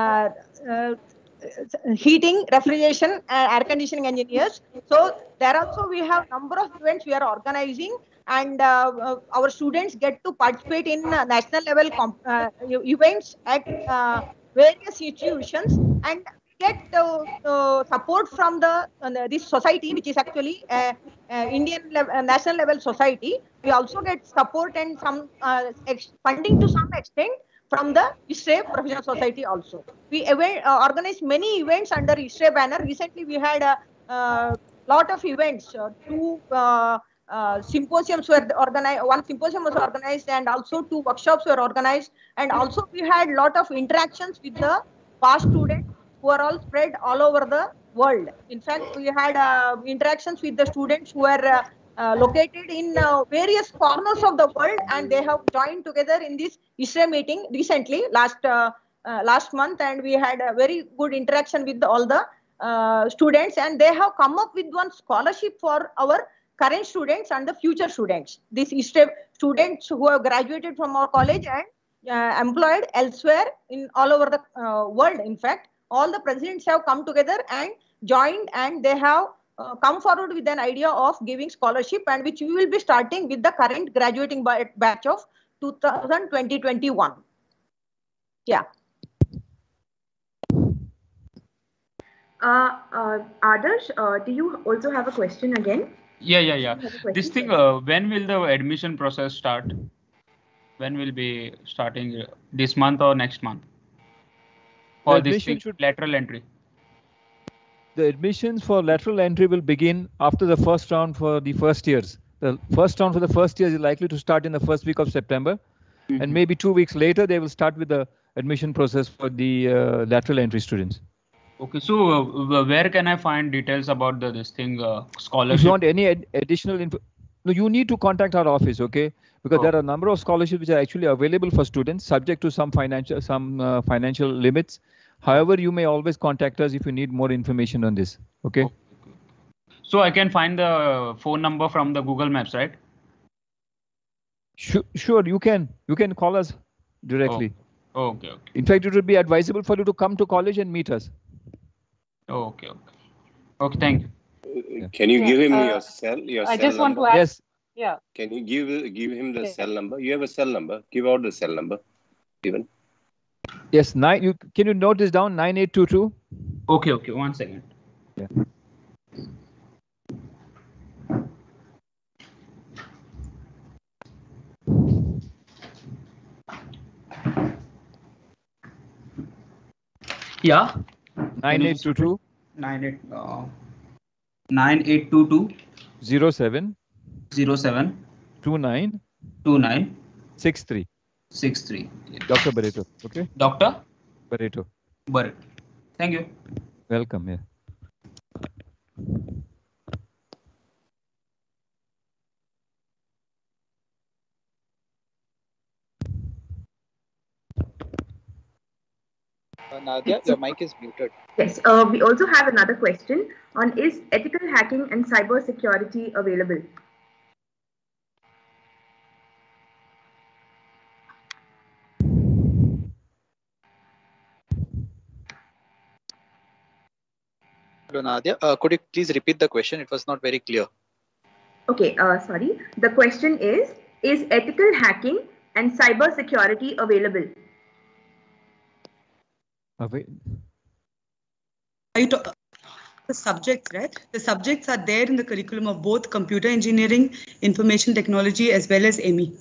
Heating, Refrigeration, and Air Conditioning Engineers. So there also we have number of events we are organizing, and our students get to participate in national level events at various institutions, and get support from this society, which is actually Indian national level society. We also get support and some funding to some extent from the ISRE Professional Society also. We organize many events under ISRE banner. Recently, we had a lot of events. Two symposiums were organized. One symposium was organized, and also two workshops were organized. And also, we had a lot of interactions with the past students who are all spread all over the world. In fact, we had interactions with the students who are located in various corners of the world, and they have joined together in this ISRE meeting recently, last month, and we had a very good interaction with all the students, and they have come up with one scholarship for our current students and the future students. These ISRE students who have graduated from our college and employed elsewhere in all over the world. In fact, all the presidents have come together and joined, and they have come forward with an idea of giving scholarship, and which we will be starting with the current graduating batch of 2020-21. Yeah. Adarsh, do you also have a question again? Yeah. This thing, when will the admission process start? When will be starting, this month or next month? For this thing, lateral entry. The admissions for lateral entry will begin after the first round for the first years. The first round for the first years is likely to start in the first week of September. And maybe 2 weeks later, they will start with the admission process for the lateral entry students. Okay, so where can I find details about this thing, scholarship? If you want any additional info, no, you need to contact our office, okay? Because there are a number of scholarships which are actually available for students, subject to some financial limits. However, you may always contact us if you need more information on this, okay? So I can find the phone number from the Google Maps, right? Sure, you can call us directly. Okay. In fact, it would be advisable for you to come to college and meet us. Okay, thank you. Can you give him your cell? I just want to add. Yes, Yeah. Can you give him the cell number? You have a cell number. Give out the cell number, Steven. Yes, can you note this down? 9822. Okay, 1 second. Yeah. Yeah. 9822. 9822 07 07 29 29 63. 63. Dr. Barreto. Okay. Dr. Barreto. Barreto. Thank you. Welcome. Yeah. Nadia, your mic is muted. Yes, we also have another question on is ethical hacking and cyber security available? Hello, Nadia. Could you please repeat the question? It was not very clear. Okay, sorry. The question is ethical hacking and cyber security available? The subjects, right? The subjects are there in the curriculum of both computer engineering, information technology, as well as ME.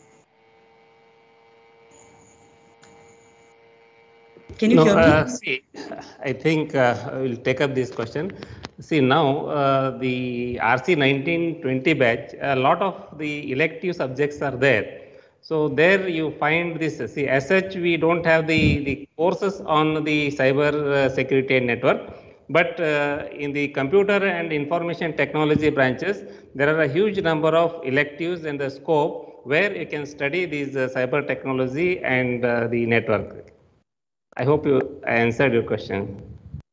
Can you hear me? See, I think I will take up this question. See, now the RC 1920 batch, a lot of the elective subjects are there. So there you find this. See, as such, we don't have the courses on the cyber security and network. But in the computer and information technology branches, there are a huge number of electives in the scope where you can study these cyber technology and the network. I hope I answered your question.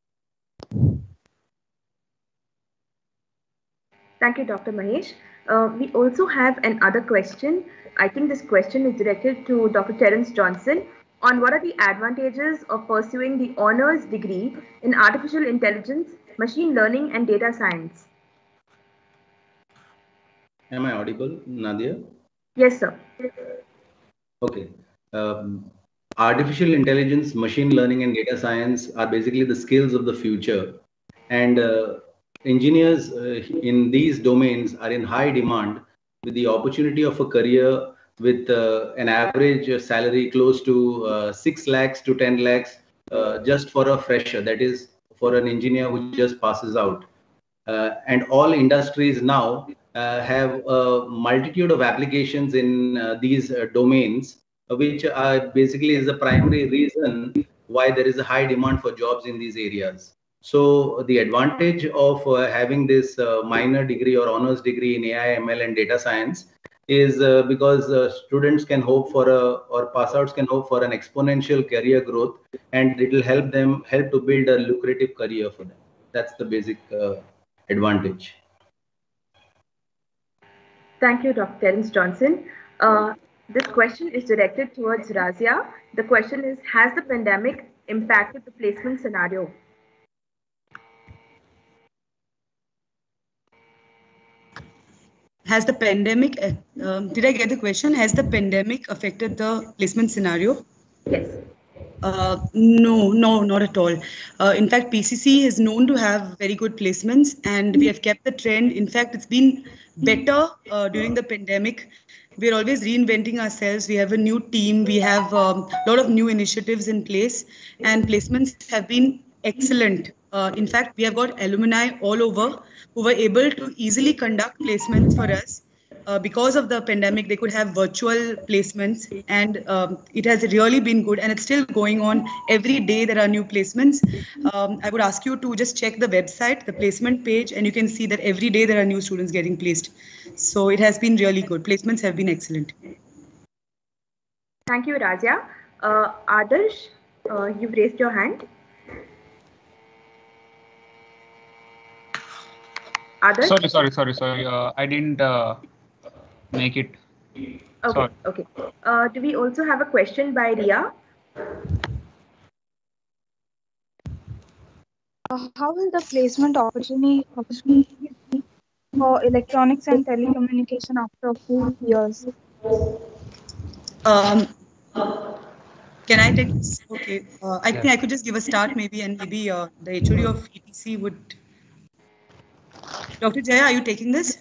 Thank you, Dr. Mahesh. We also have another question. I think this question is directed to Dr. Terence Johnson on what are the advantages of pursuing the honors degree in artificial intelligence, machine learning, and data science. Am I audible, Nadia? Yes, sir. Okay. Artificial intelligence, machine learning, and data science are basically the skills of the future. And engineers in these domains are in high demand with the opportunity of a career with an average salary close to 6 lakhs to 10 lakhs just for a fresher, that is for an engineer who just passes out. And all industries now have a multitude of applications in these domains, which basically is the primary reason why there is a high demand for jobs in these areas. So the advantage of having this minor degree or honors degree in AI, ML, and data science is because students can hope for or pass outs can hope for an exponential career growth, and it will help to build a lucrative career for them. That's the basic advantage. Thank you, Dr. Terence Johnson. This question is directed towards Razia. The question is, has the pandemic impacted the placement scenario? Has the pandemic, did I get the question? Has the pandemic affected the placement scenario? Yes. No, not at all. In fact, PCC is known to have very good placements, and we have kept the trend. In fact, it's been better during the pandemic. We're always reinventing ourselves. We have a new team. We have a lot of new initiatives in place, and placements have been excellent. In fact, we have got alumni all over who were able to easily conduct placements for us. Because of the pandemic, they could have virtual placements, and it has really been good, and it's still going on. Every day there are new placements. I would ask you to just check the website, the placement page, and you can see that every day there are new students getting placed. So it has been really good. Placements have been excellent. Thank you, Razia. Adarsh, you've raised your hand. Adarsh? Sorry. I didn't make it. Okay. Sorry. Okay. Do we also have a question by Ria? How will the placement opportunity for electronics and telecommunication after 4 years? Can I take this? Okay. I think I could just give a start maybe, and maybe the HOD of ETC would. Dr. Jaya, are you taking this?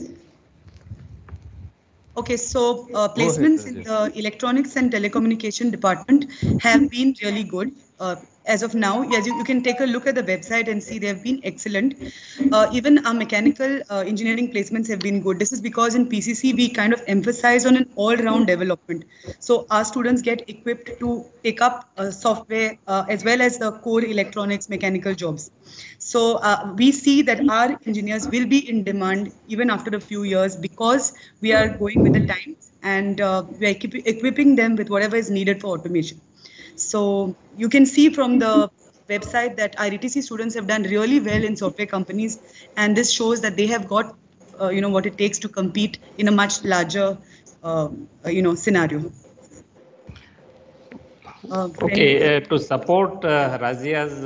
Okay, so placements in the electronics and telecommunication department have been really good. As of now, yes, you can take a look at the website and see they have been excellent. Even our mechanical engineering placements have been good. This is because in PCC, we kind of emphasize on an all-round development. So our students get equipped to take up software as well as the core electronics mechanical jobs. So we see that our engineers will be in demand even after a few years because we are going with the times and we are equipping them with whatever is needed for automation. So you can see from the website that our ETC students have done really well in software companies, and this shows that they have got what it takes to compete in a much larger scenario. Okay, to support Razia's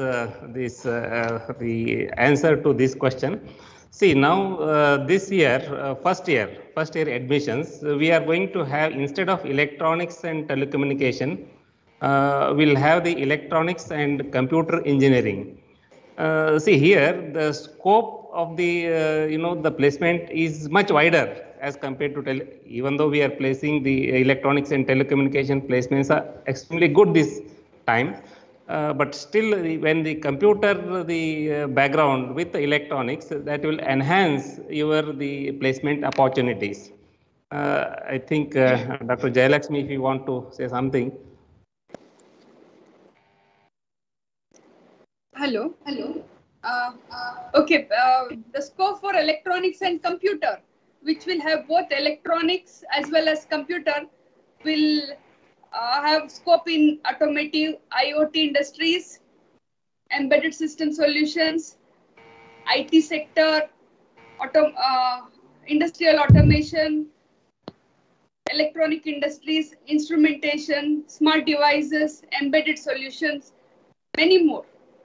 the answer to this question. See, now this year, first year admissions, we are going to have, instead of electronics and telecommunication, we'll have the electronics and computer engineering. See here, the scope of the the placement is much wider as compared to even though we are placing the electronics and telecommunication placements are extremely good this time, but still when the computer background with the electronics, that will enhance the placement opportunities. I think Dr. Jayalakshmi, if you want to say something. Hello. Okay, the scope for electronics and computer, which will have both electronics as well as computer, will have scope in automotive, IoT industries, embedded system solutions, IT sector, industrial automation, electronic industries, instrumentation, smart devices, embedded solutions, many more.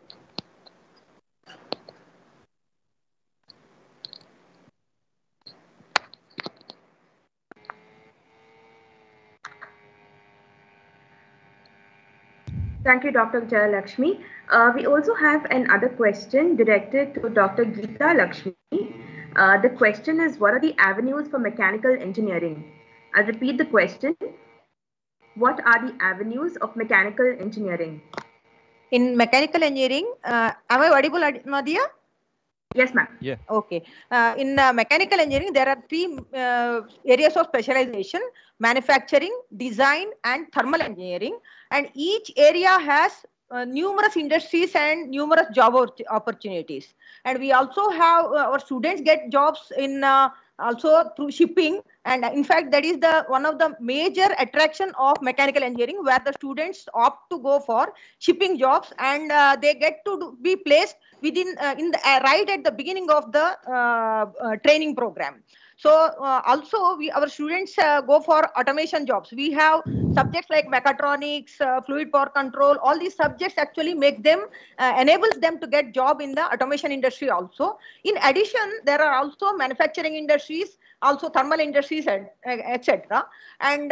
Thank you, Dr. Jayalakshmi. We also have another question directed to Dr. Geeta Lakshmi. The question is, what are the avenues for mechanical engineering? I'll repeat the question. What are the avenues of mechanical engineering? In mechanical engineering, am I audible, Nadia? Yes, ma'am. Yeah. Okay. In mechanical engineering, there are three areas of specialization: manufacturing, design, and thermal engineering. And each area has numerous industries and numerous job opportunities. And we also have our students get jobs in also through shipping. And in fact, that is one of the major attraction of mechanical engineering, where the students opt to go for shipping jobs, and they get to be placed within right at the beginning of the training program. So also our students go for automation jobs. We have subjects like mechatronics, fluid power control. All these subjects actually make them enables them to get job in the automation industry also. In addition, there are also manufacturing industries, also thermal industries, etc. And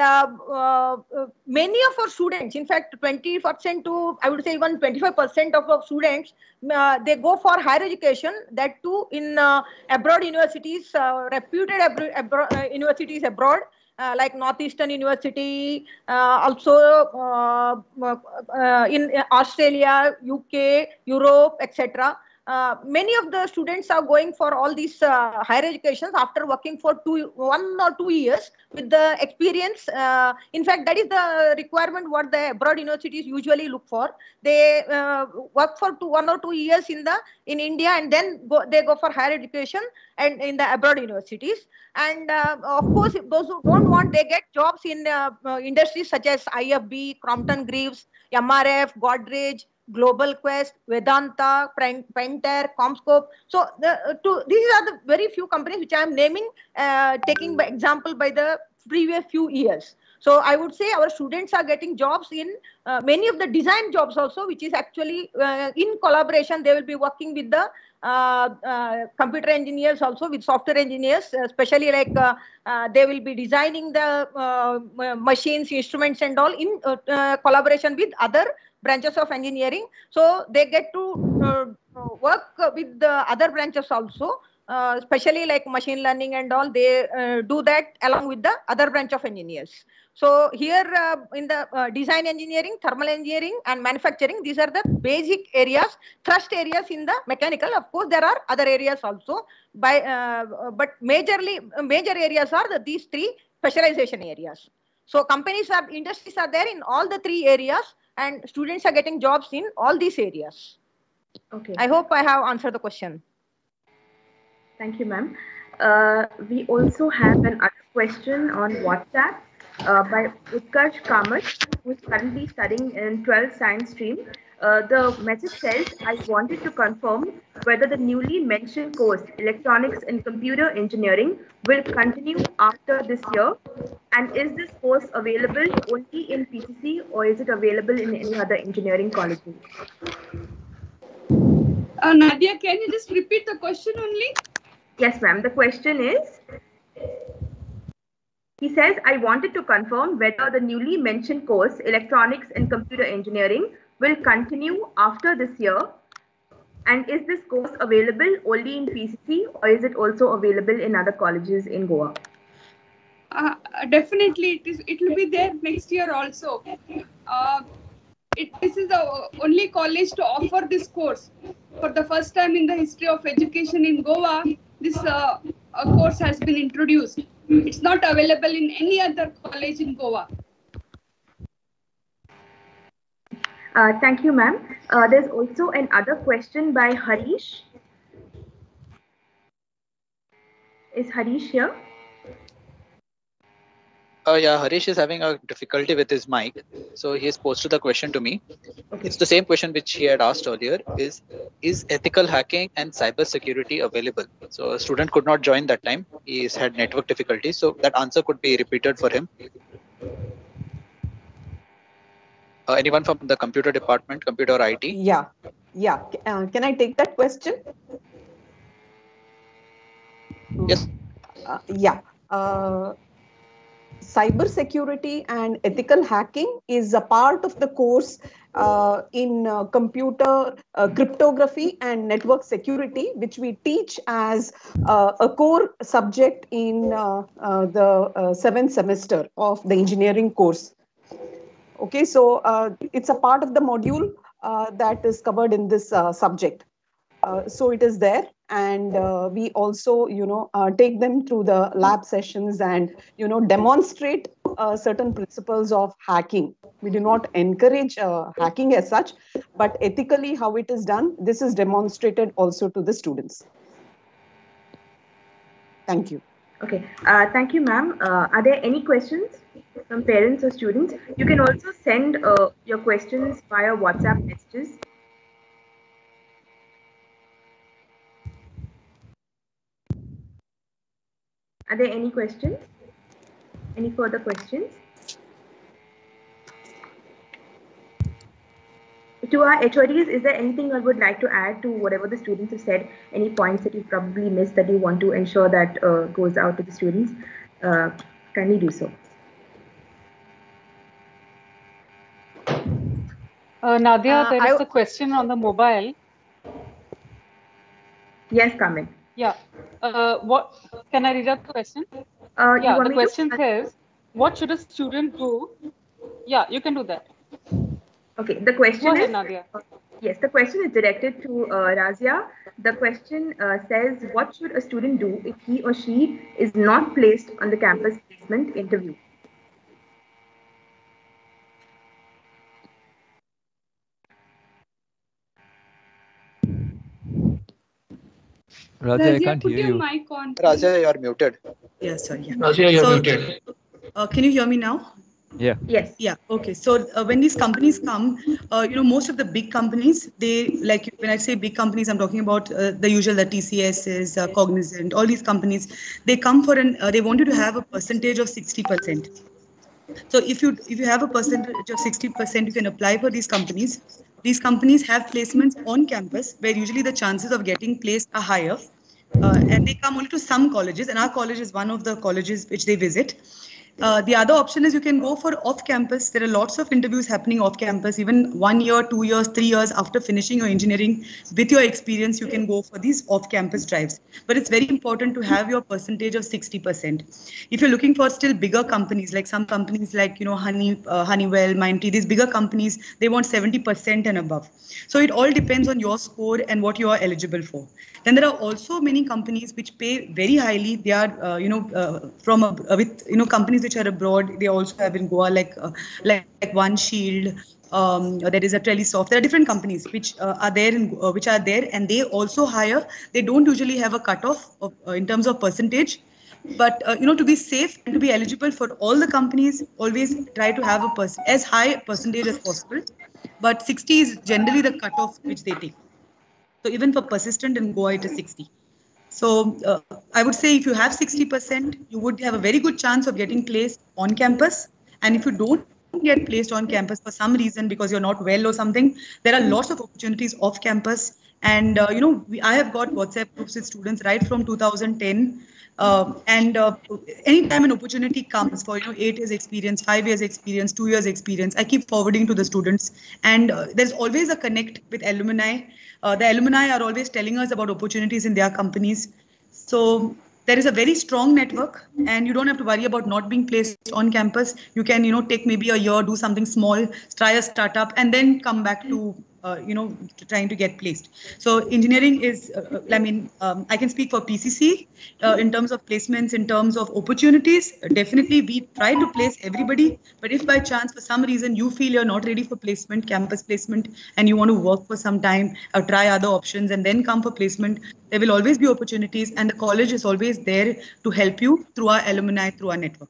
many of our students, in fact 20% to I would say even 25% of our students, they go for higher education, that too in abroad universities, reputed universities abroad, like Northeastern University, also in Australia, UK, Europe, etc. Many of the students are going for all these higher educations after working for 1 or 2 years with the experience. In fact, that is the requirement what the abroad universities usually look for. They work for 1 or 2 years in India, and then they go for higher education and in the abroad universities. And of course, those who don't want, they get jobs in industries such as IFB, Crompton Greaves, MRF, Godrej, Global Quest, Vedanta, Pentair, Comscope. So these are the very few companies which I am naming, taking by example by the previous few years. So I would say our students are getting jobs in many of the design jobs also, which is actually in collaboration. They will be working with the computer engineers, also with software engineers, especially like they will be designing the machines, instruments and all in collaboration with other branches of engineering. So they get to work with the other branches also, especially like machine learning and all. They do that along with the other branch of engineers. So here in the design engineering, thermal engineering and manufacturing, these are the basic areas, thrust areas in the mechanical. Of course, there are other areas also, but major areas are these three specialization areas. So industries are there in all the three areas, and students are getting jobs in all these areas. Okay. I hope I have answered the question. Thank you, ma'am. We also have another question on WhatsApp by Utkarsh Kamath, who is currently studying in 12th science stream. The message says, I wanted to confirm whether the newly mentioned course, Electronics and Computer Engineering, will continue after this year. And is this course available only in PCC or is it available in any other engineering colleges? Nadia, can you just repeat the question only? Yes, ma'am. The question is, he says, I wanted to confirm whether the newly mentioned course, Electronics and Computer Engineering, will continue after this year. And is this course available only in PCC or is it also available in other colleges in Goa? Definitely, it will be there next year also. This is the only college to offer this course. For the first time in the history of education in Goa, this course has been introduced. It's not available in any other college in Goa. Thank you, ma'am. There's also another question by Harish. Is Harish here? Yeah, Harish is having a difficulty with his mic, so he has posted the question to me. Okay. It's the same question which he had asked earlier: is ethical hacking and cyber security available? So a student could not join that time; he's had network difficulties, so that answer could be repeated for him. Anyone from the computer department, computer IT? Yeah. Can I take that question? Yes. Cyber security and ethical hacking is a part of the course in computer cryptography and network security, which we teach as a core subject in the 7th semester of the engineering course. Okay, so it's a part of the module that is covered in this subject. So it is there, and we also, take them through the lab sessions and, demonstrate certain principles of hacking. We do not encourage hacking as such, but ethically how it is done, this is demonstrated also to the students. Thank you. Okay, thank you, ma'am. Are there any questions from parents or students? You can also send your questions via WhatsApp messages. Are there any questions? Any further questions? To our HODs, is there anything you would like to add to whatever the students have said? Any points that you probably missed that you want to ensure that goes out to the students? Kindly do so. Nadia, there is a question on the mobile. Yes, Kamil. Yeah. What can I read out the question? The question says, what should a student do? Yeah, you can do that. Okay, the question is, Nadia. Yes, the question is directed to Razia. The question says, what should a student do if he or she is not placed on the campus placement interview? Razia, I can't hear you. Mic on, Razia, you are muted. Yes, sorry. Yeah. Razia, you're muted. Can you hear me now? Yeah. Yes. Yeah. Okay. So when these companies come, most of the big companies, they like, when I say big companies, I'm talking about the usual, the TCS is Cognizant, all these companies, they come for they want you to have a percentage of 60%. So if you have a percentage of 60%, you can apply for these companies. These companies have placements on campus where usually the chances of getting placed are higher. And they come only to some colleges, and our college is one of the colleges which they visit. The other option is you can go for off-campus. There are lots of interviews happening off-campus, even 1 year, 2 years, 3 years after finishing your engineering. With your experience, you can go for these off-campus drives. But it's very important to have your percentage of 60%. If you're looking for still bigger companies, like some companies like, Honeywell, Mindtree, these bigger companies, they want 70% and above. So it all depends on your score and what you are eligible for. Then there are also many companies which pay very highly. They are, with companies which are abroad. They also have in Goa, like One Shield. There is a Telesoft. There are different companies which are there, and they also hire. They don't usually have a cutoff in terms of percentage. But to be safe and to be eligible for all the companies, always try to have as high percentage as possible. But 60 is generally the cutoff which they take. So even for persistent in Goa, it is 60. So I would say if you have 60%, you would have a very good chance of getting placed on campus. And if you don't get placed on campus for some reason because you're not well or something, there are lots of opportunities off campus. And, I have got WhatsApp groups with students right from 2010. Anytime an opportunity comes for 8 years experience, 5 years experience, 2 years experience, I keep forwarding to the students. And there's always a connect with alumni. The alumni are always telling us about opportunities in their companies. So there is a very strong network, and you don't have to worry about not being placed on campus. You can, take maybe a year, do something small, try a startup, and then come back to trying to get placed. So engineering is, I can speak for PCC in terms of placements, in terms of opportunities. Definitely, we try to place everybody. But if by chance, for some reason, you feel you're not ready for placement, campus placement, and you want to work for some time or try other options and then come for placement, there will always be opportunities, and the college is always there to help you through our alumni, through our network.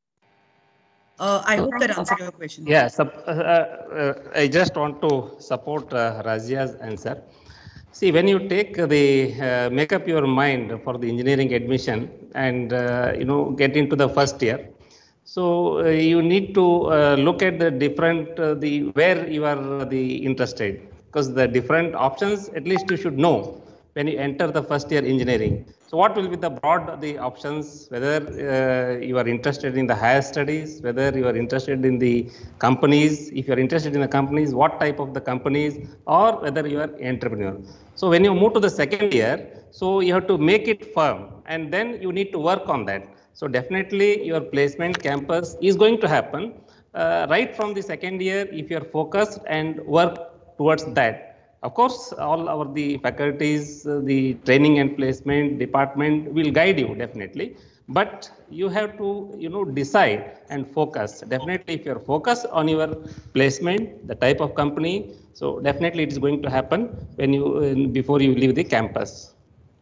I hope that answered your question. Yeah, I just want to support Razia's answer. See, when you take make up your mind for the engineering admission and, get into the first year, so you need to look at the different, where you are interested, because the different options, at least you should know when you enter the first year engineering. So what will be the options, whether you are interested in the higher studies, whether you are interested in the companies, if you are interested in the companies, what type of the companies, or whether you are entrepreneur. So when you move to the second year, so you have to make it firm, and then you need to work on that. So definitely your placement campus is going to happen right from the second year if you are focused and work towards that. Of course, all the faculties, the training and placement department will guide you definitely, but you have to, decide and focus. Definitely, if you're focused on your placement, the type of company, so definitely it is going to happen when before you leave the campus.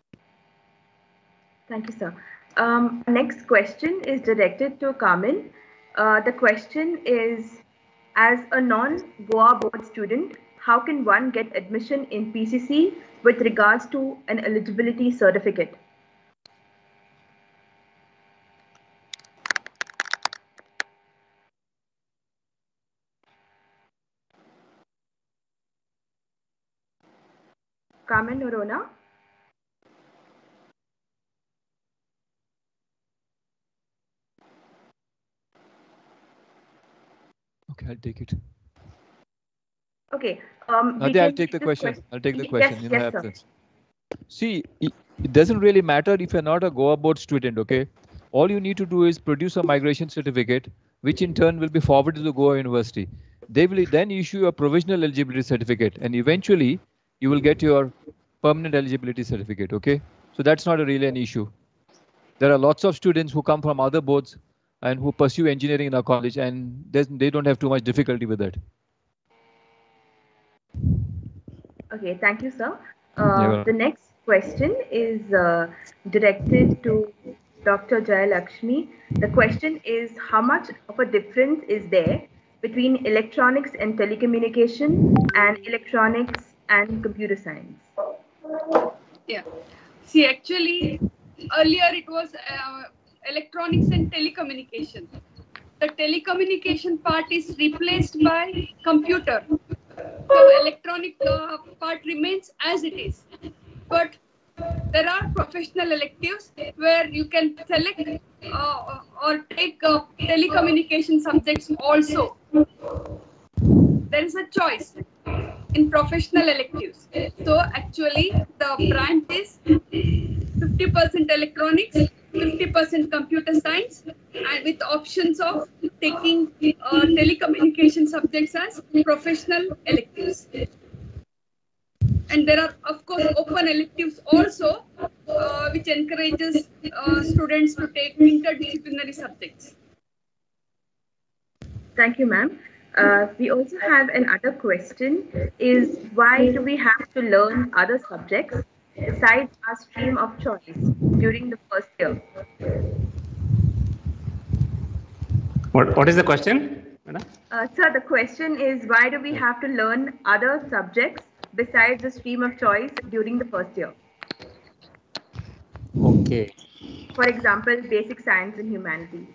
Thank you, sir. Next question is directed to Carmen. The question is, as a non-Goa board student, how can one get admission in PCC with regards to an eligibility certificate? Carmen Norona? Okay, I'll take it. Okay. Nadia, I'll take the question. I'll take the question. Yes, See, it doesn't really matter if you're not a Goa board student, okay? All you need to do is produce a migration certificate, which in turn will be forwarded to Goa University. They will then issue a provisional eligibility certificate, and eventually you will get your permanent eligibility certificate, okay? So that's not really an issue. There are lots of students who come from other boards and who pursue engineering in our college, and they don't have too much difficulty with that. Okay, thank you, sir. The next question is directed to Dr. Jayalakshmi. The question is, how much of a difference is there between electronics and telecommunication and electronics and computer science? Yeah. See, actually, earlier it was electronics and telecommunication. the telecommunication part is replaced by computer. So electronic part remains as it is. But there are professional electives where you can select or take telecommunication subjects also. There is a choice in professional electives. So actually the branch is 50% electronics, 50% computer science, and with options of taking telecommunication subjects as professional electives. And there are, of course, open electives also, which encourages students to take interdisciplinary subjects. Thank you, ma'am. We also have another question, is why do we have to learn other subjects besides our stream of choice during the first year? What is the question, madam? Sir, the question is, why do we have to learn other subjects besides the stream of choice during the first year? Okay. For example, basic science and humanities.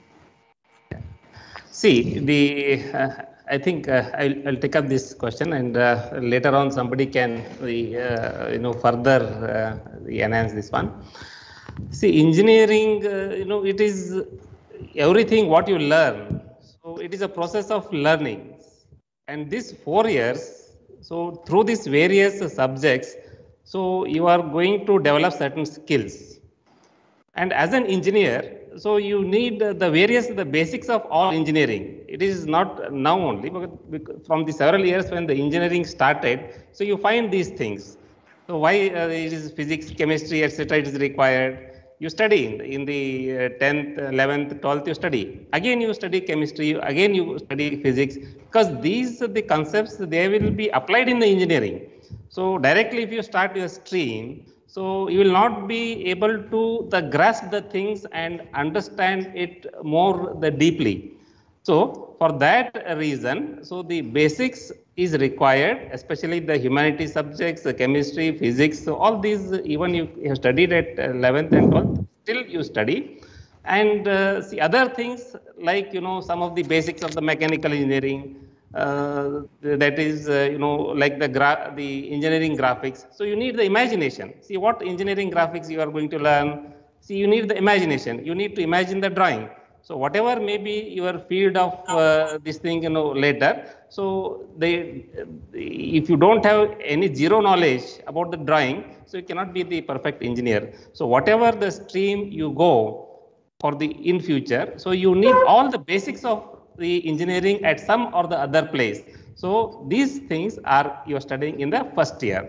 See, I think I'll take up this question, and later on somebody can further enhance this one. See, engineering, it is everything what you learn. So it is a process of learning, and these 4 years, so through these various subjects, so you are going to develop certain skills. And as an engineer, so you need the basics of all engineering. It is not now only, but from the several years when the engineering started, so you find these things. So why it is physics, chemistry, etc. it is required. You study in the 10th, 11th, 12th, you study. Again you study chemistry, again you study physics, because these the concepts, they will be applied in the engineering. So directly if you start your stream, so you will not be able to grasp the things and understand it more deeply. So for that reason, so the basics is required, especially the humanities subjects, the chemistry, physics, so all these, even you have studied at 11th and 12th, still you study. And see other things like, some of the basics of the mechanical engineering, that is, like the engineering graphics. So you need the imagination. See what engineering graphics you are going to learn. See, you need the imagination. You need to imagine the drawing. So whatever may be your field of this thing, later. So if you don't have any zero knowledge about the drawing, so you cannot be the perfect engineer. So whatever the stream you go for in future, so you need all the basics of the engineering at some or the other place. So these things are you are studying in the first year.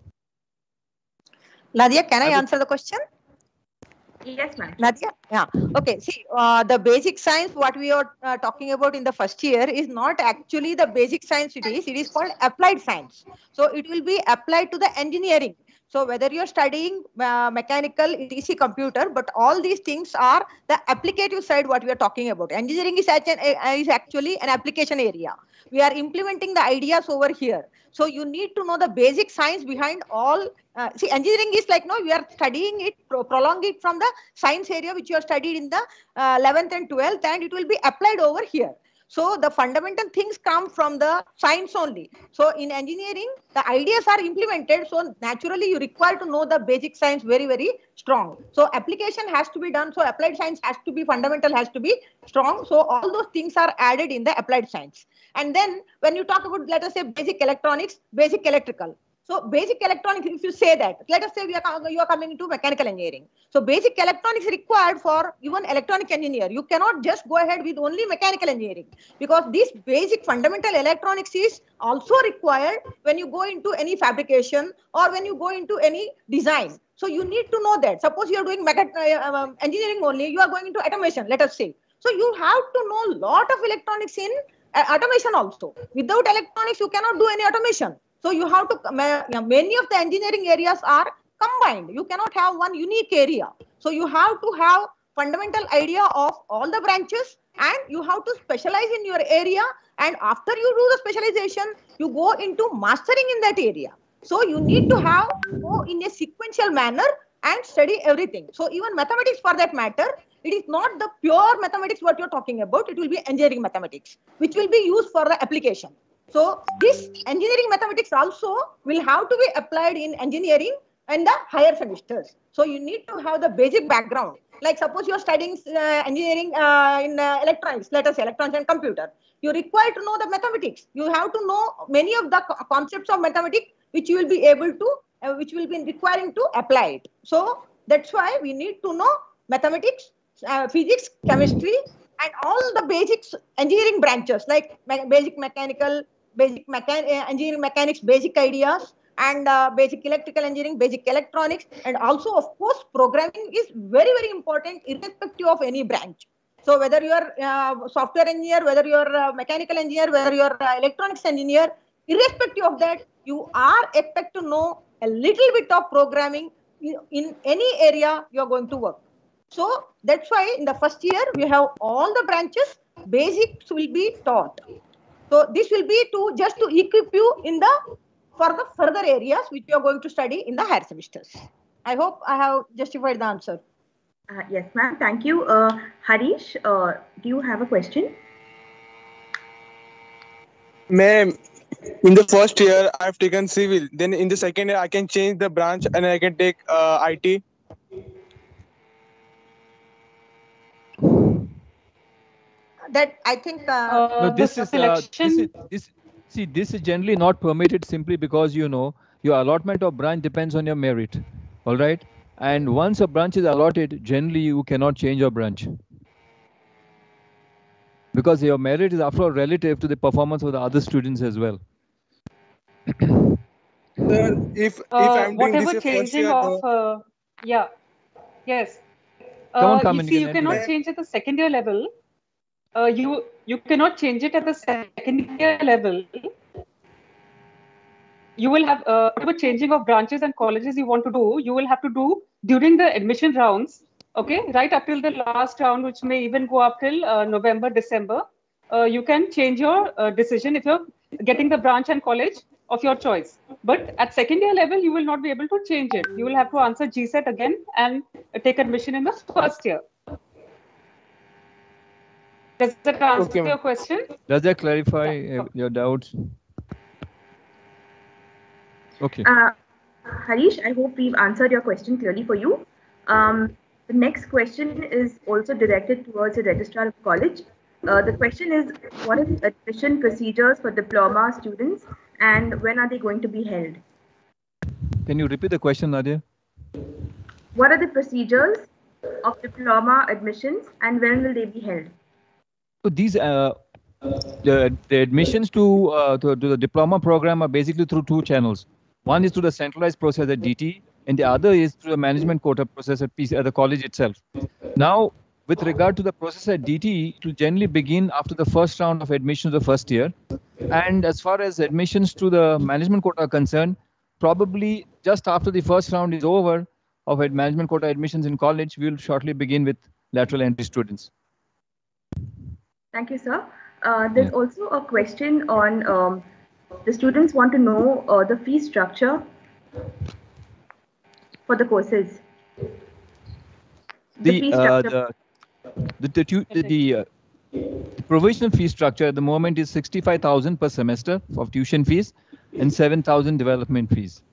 Nadia, can I answer the question? Yes, ma'am. Nadia? Yeah. Okay. See, the basic science, what we are talking about in the first year is not actually the basic science it is called applied science. So it will be applied to the engineering. So whether you're studying mechanical, ETC, computer, but all these things are the applicative side what we are talking about. Engineering is actually an application area. We are implementing the ideas over here. So you need to know the basic science behind all. See, engineering is like, we are studying it, prolong it from the science area which you have studied in the 11th and 12th, and it will be applied over here. So the fundamental things come from the science only. So in engineering, the ideas are implemented. So naturally, you require to know the basic science very, very strong. So application has to be done. So applied science has to be, fundamental has to be strong. So all those things are added in the applied science. And then when you talk about, let us say, basic electronics, basic electrical. So basic electronics, if you say that, let us say you are coming into mechanical engineering. So basic electronics is required for even electronic engineer. You cannot just go ahead with only mechanical engineering, because this basic fundamental electronics is also required when you go into any fabrication or when you go into any design. So you need to know that. Suppose you are doing engineering only, you are going into automation, let us say. So you have to know a lot of electronics in automation also. Without electronics, you cannot do any automation. So you have to, many of the engineering areas are combined. You cannot have one unique area. So you have to have fundamental idea of all the branches, and you have to specialize in your area. And after you do the specialization, you go into mastering in that area. So you need to go in a sequential manner and study everything. So even mathematics, for that matter, It is not the pure mathematics what you're talking about. It will be engineering mathematics, which will be used for the application. So this engineering mathematics also will have to be applied in engineering and the higher semesters. So you need to have the basic background. Like suppose you're studying engineering in electronics, let us say electronics and computer. You require to know the mathematics. You have to know many of the concepts of mathematics which you will be able to, which will be requiring to apply it. So that's why we need to know mathematics, physics, chemistry, and all the basics engineering branches like basic mechanical, engineering mechanics, basic ideas, and basic electrical engineering, basic electronics, and also of course programming is very, very important irrespective of any branch. So whether you are software engineer, whether you are mechanical engineer, whether you are electronics engineer, irrespective of that, you are expected to know a little bit of programming in any area you are going to work. So that's why in the first year we have all the branches, basics will be taught. So this will be to just to equip you in the for the further areas which you are going to study in the higher semesters. I hope I have justified the answer. Yes, ma'am. Thank you. Harish, do you have a question? Ma'am, in the first year I have taken civil. Then in the second year I can change the branch and I can take IT. That I think no, this is generally not permitted simply because your allotment of branch depends on your merit. All right. And once a branch is allotted, generally you cannot change your branch. Because your merit is after all relative to the performance of the other students as well. If I'm doing whatever this changing of yeah, yes. You cannot change at the second year level. You cannot change it at the second year level. You will have whatever changing of branches and colleges you want to do, you will have to do during the admission rounds, okay, right up till the last round, which may even go up till November, December. You can change your decision if you're getting the branch and college of your choice. But at second year level, you will not be able to change it. You will have to answer GSET again and take admission in the first year. Does that answer your question? Does that clarify your doubts? Okay. Harish, I hope we've answered your question clearly for you. The next question is also directed towards the registrar of college. The question is, what are the admission procedures for diploma students and when are they going to be held? Can you repeat the question, Nadia? What are the procedures of diploma admissions and when will they be held? So these the admissions to the diploma program are basically through two channels. One is through the centralized process at DT, and the other is through the management quota process at the college itself. Now, with regard to the process at DT, it will generally begin after the first round of admissions of the first year. And as far as admissions to the management quota are concerned, probably just after the first round is over of management quota admissions in college, we will shortly begin with lateral entry students. Thank you, sir. There's also a question on the students want to know the fee structure for the courses. The provisional fee structure at the moment is 65,000 per semester of tuition fees and 7,000 development fees.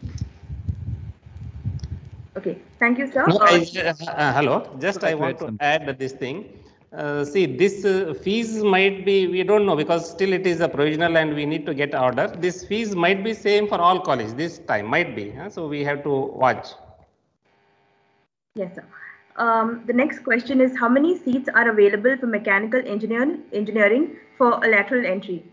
Okay, thank you, sir. No, hello, just I want to add this thing. See, this fees might be, we don't know because still it is a provisional and we need to get order. This fees might be same for all college this time, might be. So we have to watch. Yes, sir. The next question is, how many seats are available for mechanical engineering for a lateral entry?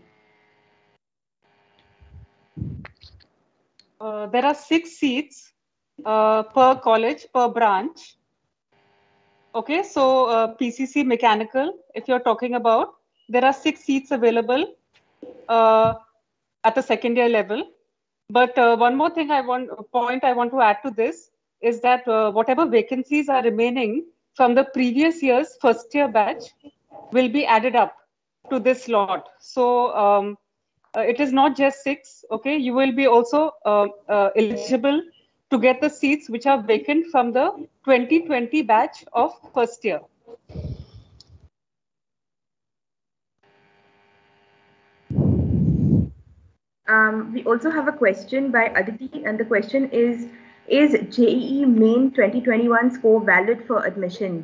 There are 6 seats per college, per branch. Okay, so PCC mechanical, if you're talking about, there are 6 seats available at the second year level. But one more thing I want to add to this is that whatever vacancies are remaining from the previous year's first year batch will be added up to this slot. So it is not just 6, okay? You will be also eligible to get the seats which are vacant from the 2020 batch of first year. We also have a question by Aditi, and the question is JEE Main 2021 score valid for admissions?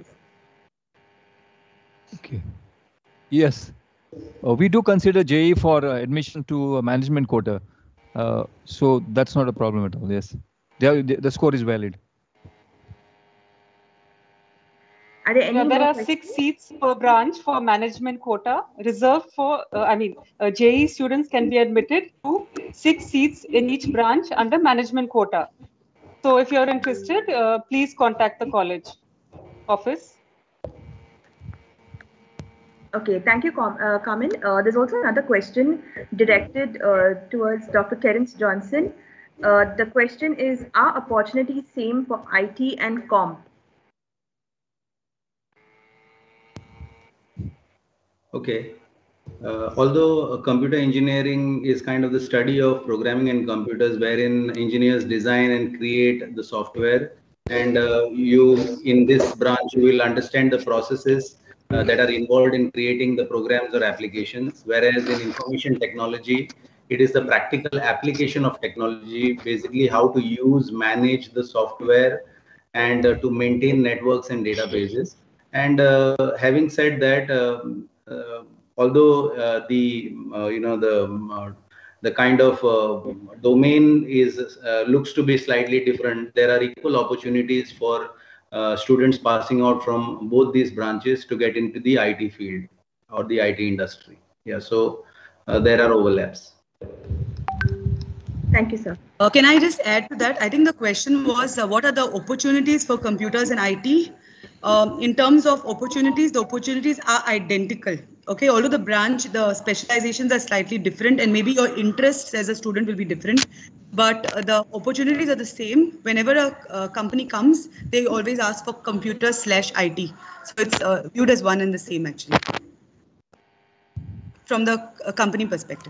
Okay. Yes. We do consider JEE for admission to management quota. So that's not a problem at all. Yes. The score is valid. Are there any there are 6 seats per branch for management quota reserved for, JEE students can be admitted to 6 seats in each branch under management quota. So if you're interested, please contact the college office. Okay, thank you, Kamin. There's also another question directed towards Dr. Terence Johnson. The question is, are opportunities same for IT and comp? Okay. Although computer engineering is kind of the study of programming and computers, wherein engineers design and create the software, and you in this branch you will understand the processes that are involved in creating the programs or applications, whereas in information technology, it is the practical application of technology, basically how to use, manage the software, and to maintain networks and databases. And having said that, although the kind of domain is looks to be slightly different, there are equal opportunities for students passing out from both these branches to get into the IT field or the IT industry. Yeah, so there are overlaps. Thank you, sir. Can I just add to that? I think the question was, what are the opportunities for computers and IT? In terms of opportunities, the opportunities are identical. Okay, although the specializations are slightly different, and maybe your interests as a student will be different, but the opportunities are the same. Whenever a company comes, they always ask for computer/IT. So it's viewed as one and the same, actually, from the company perspective.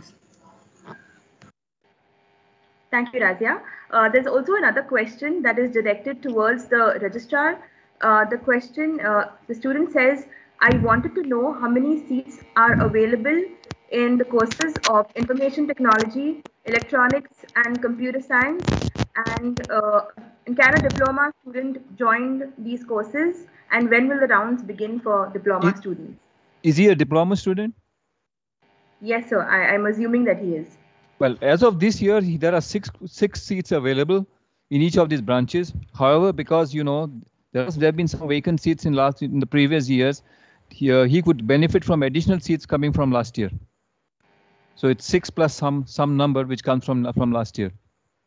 Thank you, Razia. There's also another question that is directed towards the registrar. The question, the student says, I wanted to know how many seats are available in the courses of information technology, electronics, and computer science. And can a diploma student join these courses? And when will the rounds begin for diploma students? Is he a diploma student? Yes, sir. I'm assuming that he is. Well, as of this year, there are six seats available in each of these branches. However, because there have been some vacant seats in the previous years, he could benefit from additional seats coming from last year. So it's 6 plus some number which comes from last year.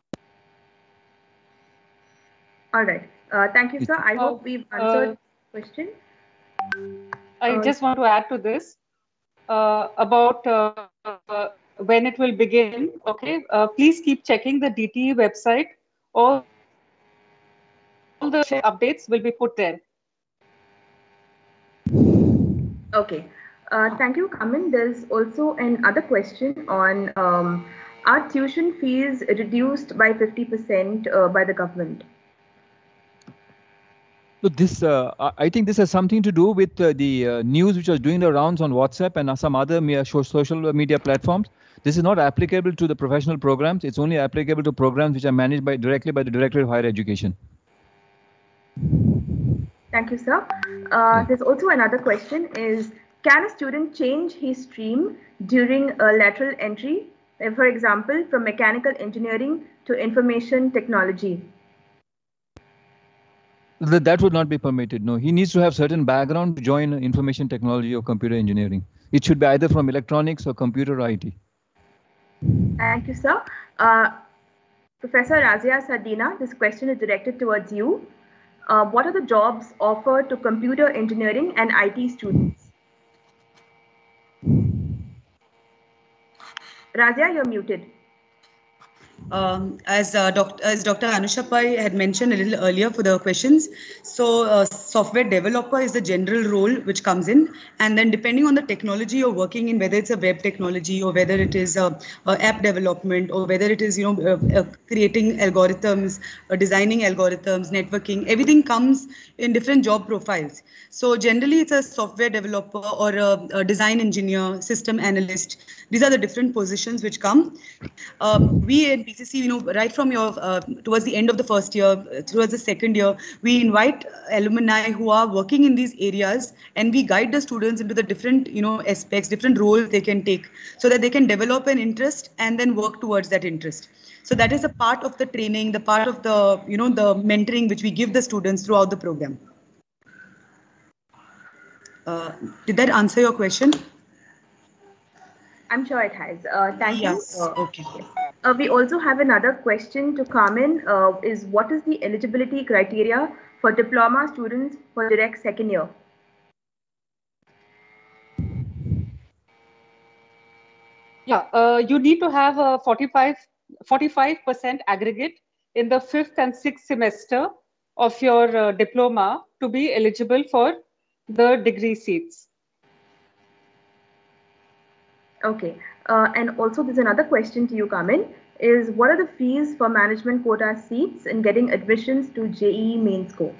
All right. Thank you, sir. I hope we've answered the question. I just want to add to this about when it will begin. Okay, please keep checking the DTE website. All the updates will be put there. Okay. Thank you, Kamin. There's also another question on are tuition fees reduced by 50% by the government? Look, this I think this has something to do with the news which was doing the rounds on WhatsApp and some other social media platforms. This is not applicable to the professional programs. It's only applicable to programs which are managed directly by the Directorate of Higher Education. Thank you, sir. There's also another question is, can a student change his stream during a lateral entry, for example, from mechanical engineering to information technology? That would not be permitted. No, he needs to have certain background to join information technology or computer engineering. It should be either from electronics or computer or IT. Thank you, sir. Professor Razia Sardina, this question is directed towards you. What are the jobs offered to computer engineering and IT students? Razia, you're muted. As Dr. Anusha Pai had mentioned a little earlier for the questions, so software developer is the general role which comes in, and then depending on the technology you're working in, whether it's a web technology or whether it is app development or whether it is creating algorithms, designing algorithms, networking, everything comes in different job profiles. So generally it's a software developer or a design engineer, system analyst. These are the different positions which come. We in PCC, right from towards the end of the first year, towards the second year, we invite alumni who are working in these areas, and we guide the students into the different, aspects, different roles they can take, so that they can develop an interest and then work towards that interest. So that is a part of the training, the part of the, the mentoring which we give the students throughout the program. Did that answer your question? I'm sure it has. Thank you. Okay. We also have another question to come in. Is what is the eligibility criteria for diploma students for direct second year? Yeah, you need to have a 45% aggregate in the 5th and 6th semester of your diploma to be eligible for the degree seats. Okay. And also there's another question to you, Kamin, is what are the fees for management quota seats in getting admissions to JEE main score?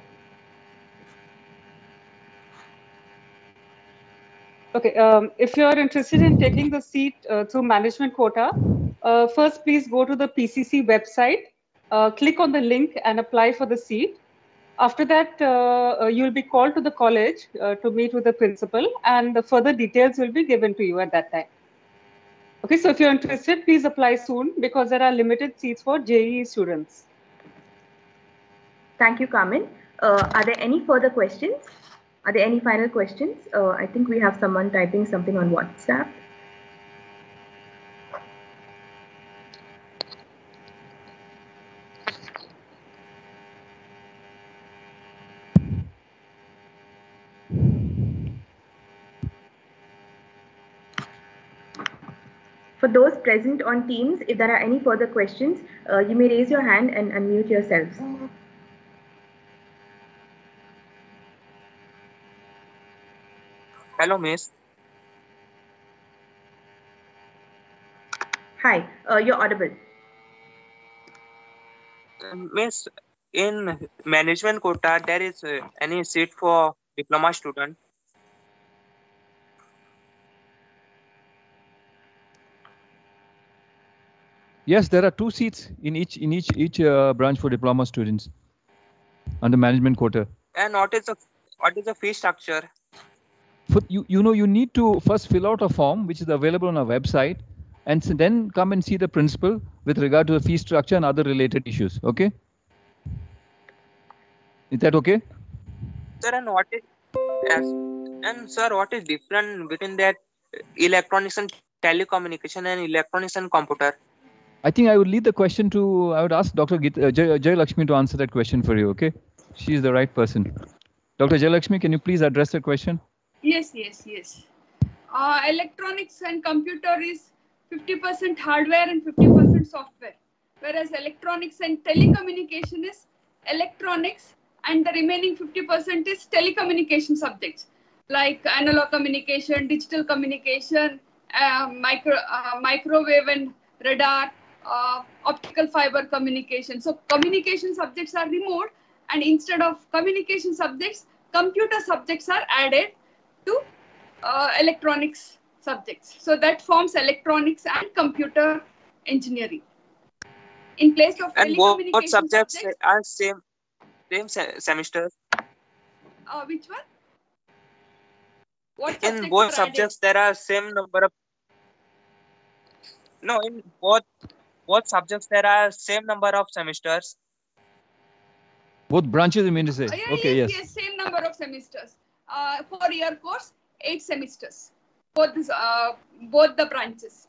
Okay, if you're interested in taking the seat through management quota, first please go to the PCC website, click on the link and apply for the seat. After that, you'll be called to the college to meet with the principal, and the further details will be given to you at that time. Okay, so if you're interested, please apply soon because there are limited seats for JEE students. Thank you, Kamin. Are there any further questions? Are there any final questions? I think we have someone typing something on WhatsApp. For those present on Teams, if there are any further questions, you may raise your hand and unmute yourselves. Hello, Miss. Hi, you're audible. Miss, in management quota, there is any seat for diploma student? Yes, there are 2 seats in each branch for diploma students under management quota. And what is the fee structure? You need to first fill out a form which is available on our website, and then come and see the principal with regard to the fee structure and other related issues. Okay? Is that okay? Sir, and what is different between that electronics and telecommunication and electronics and computer? I think I would ask Dr. Jay Lakshmi to answer that question for you, okay? She is the right person. Dr. Jay Lakshmi, can you please address the question? Yes. Electronics and computer is 50% hardware and 50% software, whereas electronics and telecommunication is electronics and the remaining 50% is telecommunication subjects like analog communication, digital communication, microwave and radar, optical fiber communication. So communication subjects are removed, and instead of communication subjects, computer subjects are added to electronics subjects. So that forms electronics and computer engineering. In place of telecommunication both subjects are same semester. Which one? What in both subjects there are same number of. No, in both subjects there are same number of semesters. Both branches, you mean to say? Okay, yes. Yes, same number of semesters. 4-year course, 8 semesters. Both the branches.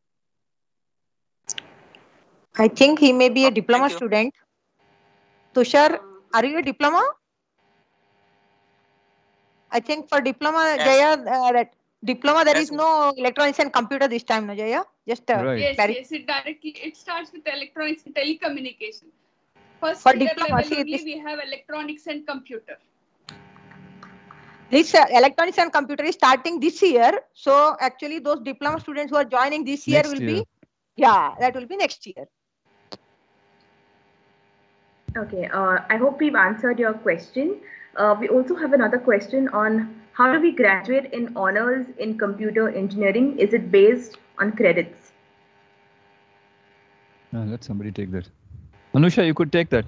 I think he may be a diploma student. Tushar, are you a diploma? I think for diploma, Jaya, diploma, there is no electronics and computer this time, no, Jaya? Just Yes, it starts with electronics and telecommunication. First year diploma, level only we have electronics and computer. This electronics and computer is starting this year. So actually those diploma students who are joining this year will be, that will be next year. Okay, I hope we've answered your question. We also have another question on how do we graduate in honors in computer engineering? Is it based on credits? Let somebody take that. Anusha, you could take that.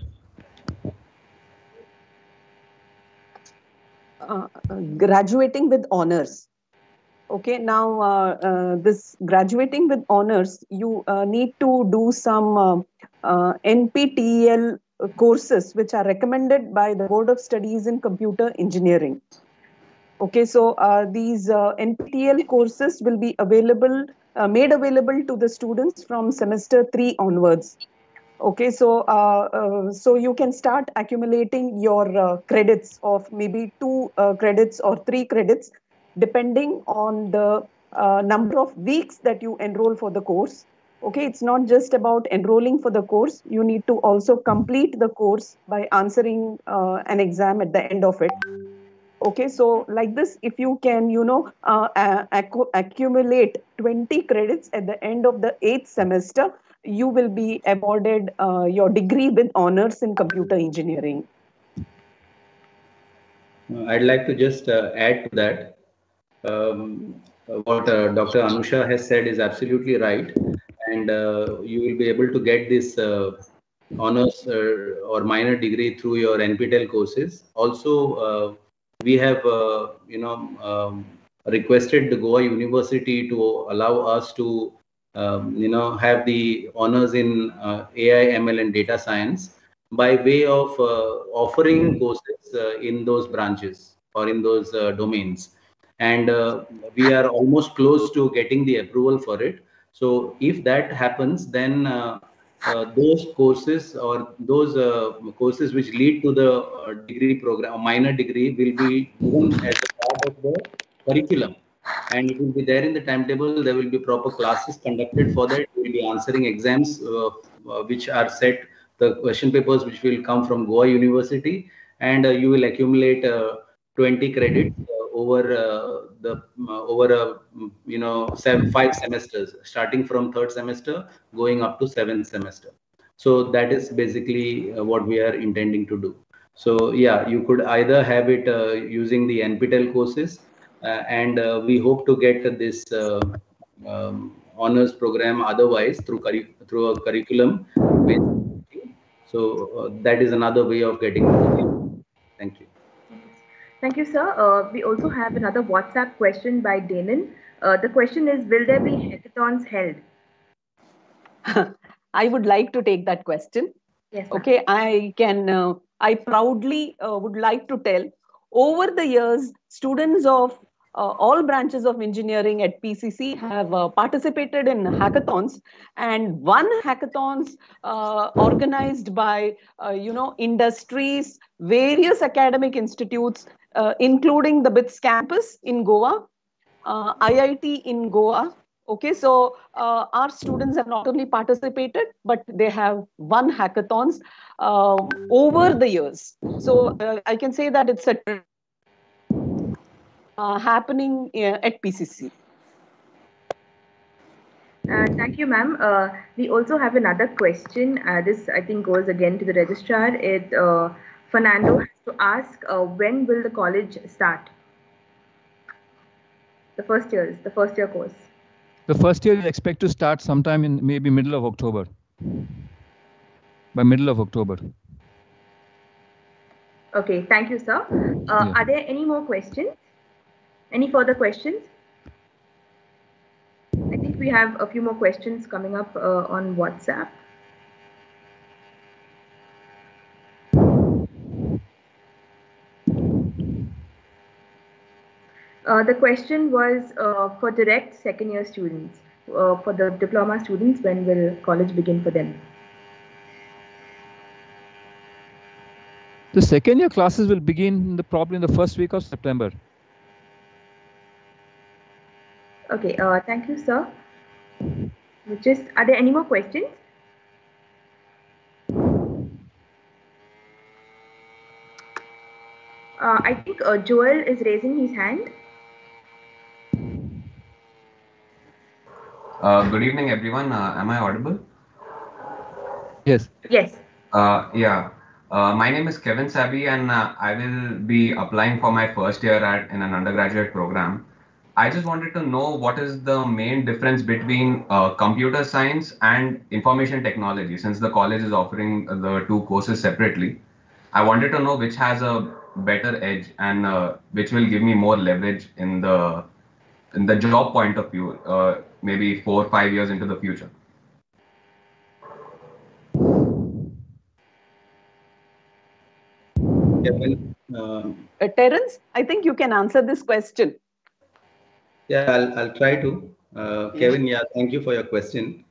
Graduating with honors. Okay, now this graduating with honors, you need to do some NPTEL courses which are recommended by the Board of Studies in Computer Engineering. Okay, so these NPTEL courses will be available, made available to the students from semester 3 onwards. Okay, so so you can start accumulating your credits of maybe 2 credits or 3 credits, depending on the number of weeks that you enroll for the course. Okay, it's not just about enrolling for the course. You need to also complete the course by answering an exam at the end of it. Okay, so like this, if you can, accumulate 20 credits at the end of the 8th semester, you will be awarded your degree with honors in computer engineering. I'd like to just add to that. What Dr. Anusha has said is absolutely right. And you will be able to get this honors or minor degree through your NPTEL courses. Also, we have, requested the Goa University to allow us to, have the honors in AI, ML, and data science by way of offering courses in those branches or in those domains. And we are almost close to getting the approval for it. So if that happens, then those courses or those courses which lead to the degree program, minor degree, will be given as a part of the curriculum. And it will be there in the timetable. There will be proper classes conducted for that. We will be answering exams which are set, the question papers which will come from Goa University, and you will accumulate 20 credits over 5 semesters, starting from 3rd semester going up to 7th semester. So that is basically what we are intending to do. So yeah, you could either have it using the NPTEL courses, and we hope to get this honors program otherwise through a curriculum. So that is another way of getting it. Thank you. Thank you, sir. We also have another WhatsApp question by Danon. The question is, will there be hackathons held? I would like to take that question. Yes. Okay, I proudly would like to tell, over the years, students of all branches of engineering at PCC have participated in hackathons, and one hackathons organized by industries, various academic institutes, including the BITS campus in Goa, IIT in Goa. Okay, so our students have not only participated, but they have won hackathons over the years. So I can say that it's happening at PCC. Thank you, ma'am. We also have another question. This, I think, goes again to the registrar. Fernando has to ask, when will the college start? The first year course. The first year is expected to start sometime in maybe middle of October. By middle of October. Okay, thank you, sir. Are there any more questions? Any further questions? I think we have a few more questions coming up on WhatsApp. The question was for direct second year students, for the diploma students, when will college begin for them? The second year classes will begin probably in the first week of September. Okay, thank you, sir. Are there any more questions? I think Joel is raising his hand. Good evening, everyone. Am I audible? Yes. Yes. Yeah. My name is Kevin Sabi, and I will be applying for my first year in an undergraduate program. I just wanted to know what is the main difference between computer science and information technology, since the college is offering the two courses separately. I wanted to know which has a better edge and which will give me more leverage in the job point of view, maybe 4 or 5 years into the future. Terence, I think you can answer this question. Yeah, I'll try to. Kevin, yeah, thank you for your question.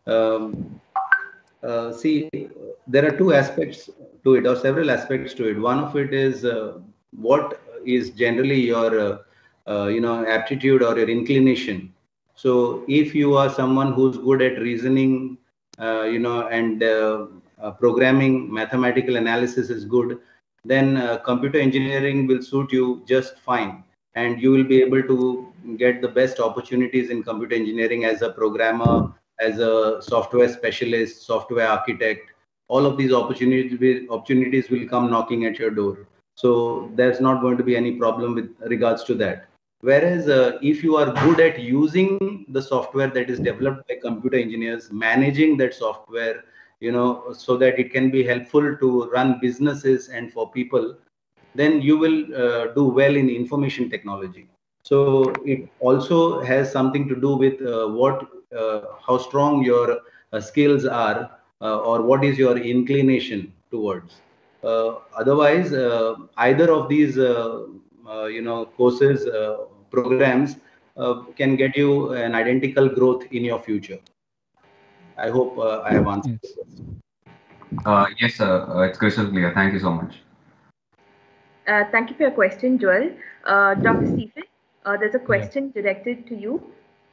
See, there are two aspects to it, or several aspects to it. One of it is what is generally your, aptitude or your inclination. So, if you are someone who's good at reasoning, and programming, mathematical analysis is good, then computer engineering will suit you just fine, and you will be able to get the best opportunities in computer engineering as a programmer, as a software specialist, software architect. All of these opportunities will come knocking at your door. So there's not going to be any problem with regards to that. Whereas if you are good at using the software that is developed by computer engineers, managing that software, so that it can be helpful to run businesses and for people, then you will do well in information technology. So it also has something to do with how strong your skills are, or what is your inclination towards. Otherwise, either of these, courses, programs can get you an identical growth in your future. I hope I have answered. Yes, sir. It's crystal clear. Thank you so much. Thank you for your question, Joel. Dr. Stephen, there's a question directed to you.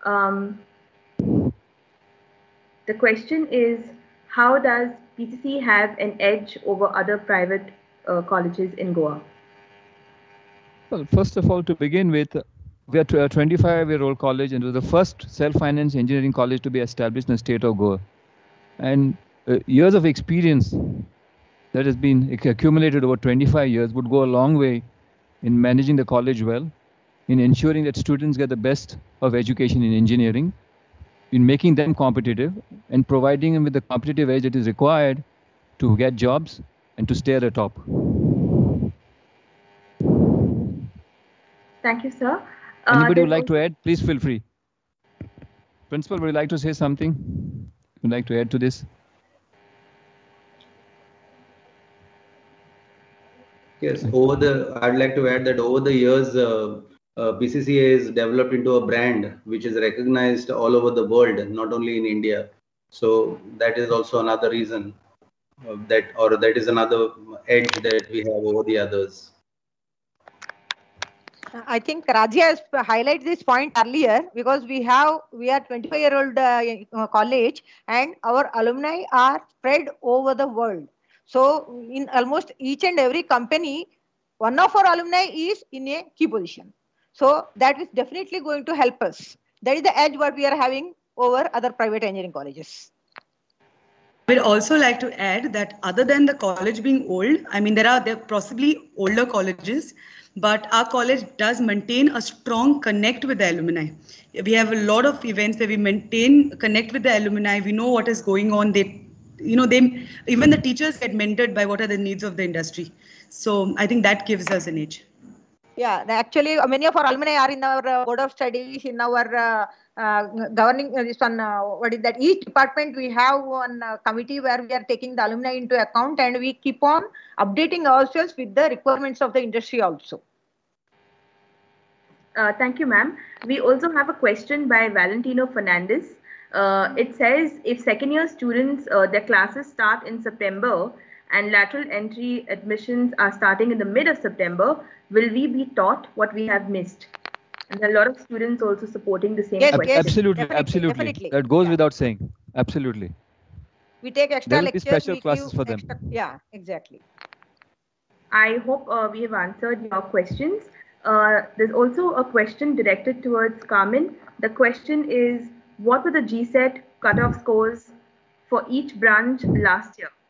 The question is, how does PCC have an edge over other private colleges in Goa? Well, first of all, to begin with, we are a 25-year-old college, and it was the first self-financed engineering college to be established in the state of Goa. And years of experience that has been accumulated over 25 years would go a long way in managing the college well, in ensuring that students get the best of education in engineering, in making them competitive, and providing them with the competitive edge that is required to get jobs and to stay at the top. Thank you, sir. Anybody would like to add? Please feel free. Principal, would you like to say something? Would you like to add to this? Yes, I'd like to add that over the years, PCCA is developed into a brand which is recognized all over the world, not only in India. So that is also another reason that is another edge that we have over the others. I think Raji has highlighted this point earlier, because we are 25-year-old college, and our alumni are spread over the world. So in almost each and every company, one of our alumni is in a key position. So that is definitely going to help us. That is the edge what we are having over other private engineering colleges. I would also like to add that other than the college being old, I mean, there are possibly older colleges, but our college does maintain a strong connect with the alumni. We have a lot of events where we connect with the alumni. We know what is going on. Even the teachers get mentored by what are the needs of the industry. So I think that gives us an edge. Yeah, actually, many of our alumni are in our board of studies, in our governing this one. What is that? Each department we have one committee where we are taking the alumni into account, and we keep on updating ourselves with the requirements of the industry also. Thank you, ma'am. We also have a question by Valentino Fernandez. It says, if second year students, their classes start in September and lateral entry admissions are starting in the mid of September, will we be taught what we have missed? And there are a lot of students also supporting the same Yes, question. yes, Absolutely, definitely, absolutely. definitely. That goes without saying. Absolutely. We take extra There will be lectures. special We classes give for them. extra, yeah, exactly. I hope we have answered your questions. There's also a question directed towards Carmen. The question is, what were the GSET cutoff scores for each branch last year?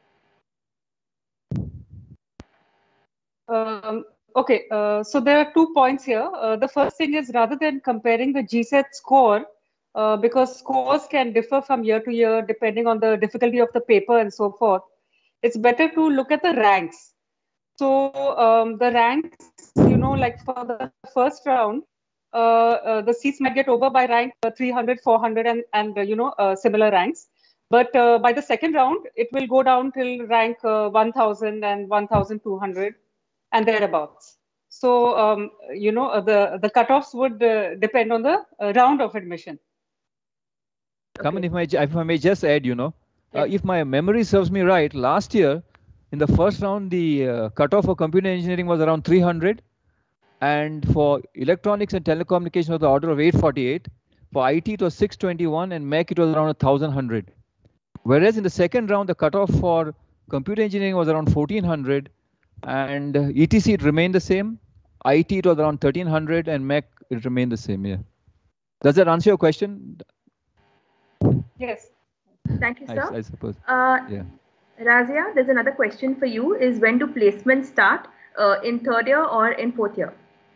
Okay, so there are 2 points here. The first thing is, rather than comparing the GSET score, because scores can differ from year to year depending on the difficulty of the paper and so forth, it's better to look at the ranks. So the ranks, like for the first round, the seats might get over by rank 300, 400, and similar ranks. But by the second round, it will go down till rank 1000 and 1200 and thereabouts. So, the cutoffs would depend on the round of admission. Come on, if I may just add, if my memory serves me right, last year, in the first round, the cutoff for computer engineering was around 300. And for electronics and telecommunication was the order of 848. For IT, it was 621, and MEC, it was around 1100. Whereas in the second round, the cutoff for computer engineering was around 1400, and ETC, it remained the same. IT, it was around 1300, and MEC, it remained the same. Yeah. Does that answer your question? Yes. Thank you, sir. I suppose. Yeah. Razia, there's another question for you. Is when do placements start, in third year or in fourth year?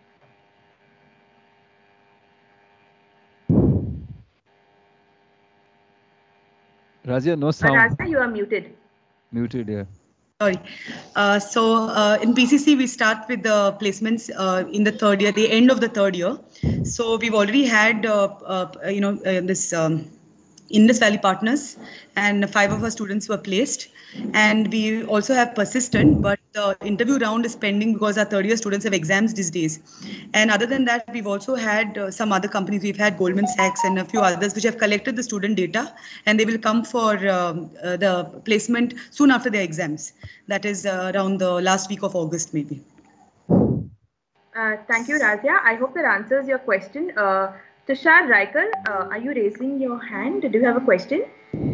Razia, no sound. Razia, you are muted. Muted, yeah. Sorry. In PCC, we start with the placements in the third year, the end of the third year. So we've already had, this Indus Valley partners, and 5 of our students were placed. And we also have persistent, but the interview round is pending because our third year students have exams these days. And other than that, we've also had some other companies. We've had Goldman Sachs and a few others which have collected the student data, and they will come for the placement soon after their exams. That is around the last week of August, maybe. Thank you, Razia. I hope that answers your question. Tushar Raikar, are you raising your hand? Do you have a question?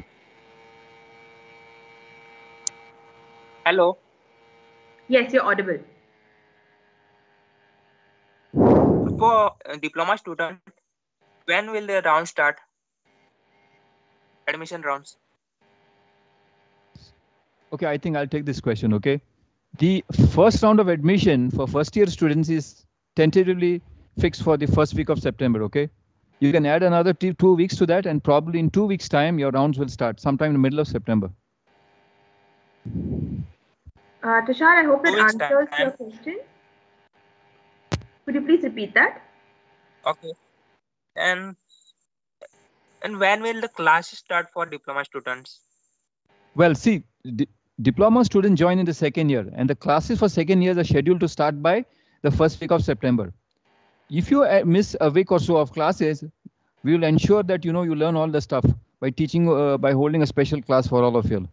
Hello. Yes, you're audible. For diploma student, when will the round start? Admission rounds. Okay, I think I'll take this question, okay? The first round of admission for first year students is tentatively fixed for the first week of September, okay? You can add another 2 weeks to that, and probably in 2 weeks' time, your rounds will start sometime in the middle of September. Tushar, I hope that answers your question. Could you please repeat that? Okay. And when will the classes start for diploma students? Well, see, diploma students join in the second year, and the classes for second years are scheduled to start by the first week of September. If you miss a week or so of classes, we will ensure that you learn all the stuff by teaching, by holding a special class for all of you.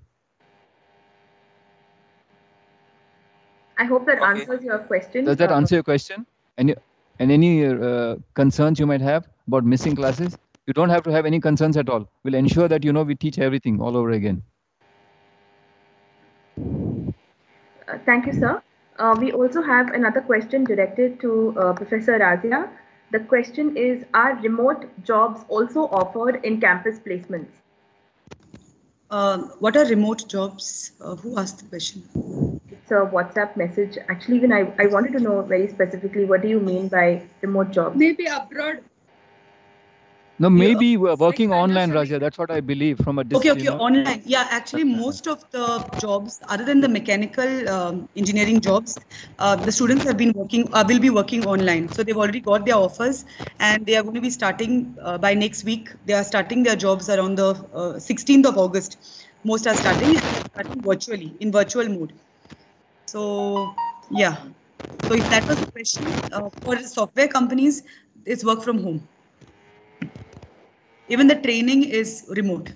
I hope that answers your question. Does that answer your question? And any concerns you might have about missing classes? You don't have to have any concerns at all. We'll ensure that we teach everything all over again. Thank you, sir. We also have another question directed to Professor Razia. The question is, are remote jobs also offered in campus placements? What are remote jobs? Who asked the question? It's a WhatsApp message. Actually, even I wanted to know very specifically, what do you mean by remote jobs? Maybe abroad. No, maybe we're working online, Razia. That's what I believe from a distance. Okay, online. Yeah, actually, most of the jobs, other than the mechanical engineering jobs, the students have been working, will be working online. So they've already got their offers, and they are going to be starting by next week. They are starting their jobs around the 16th of August. Most are starting virtually, in virtual mode. So, yeah. So if that was the question, for software companies, it's work from home. Even the training is remote.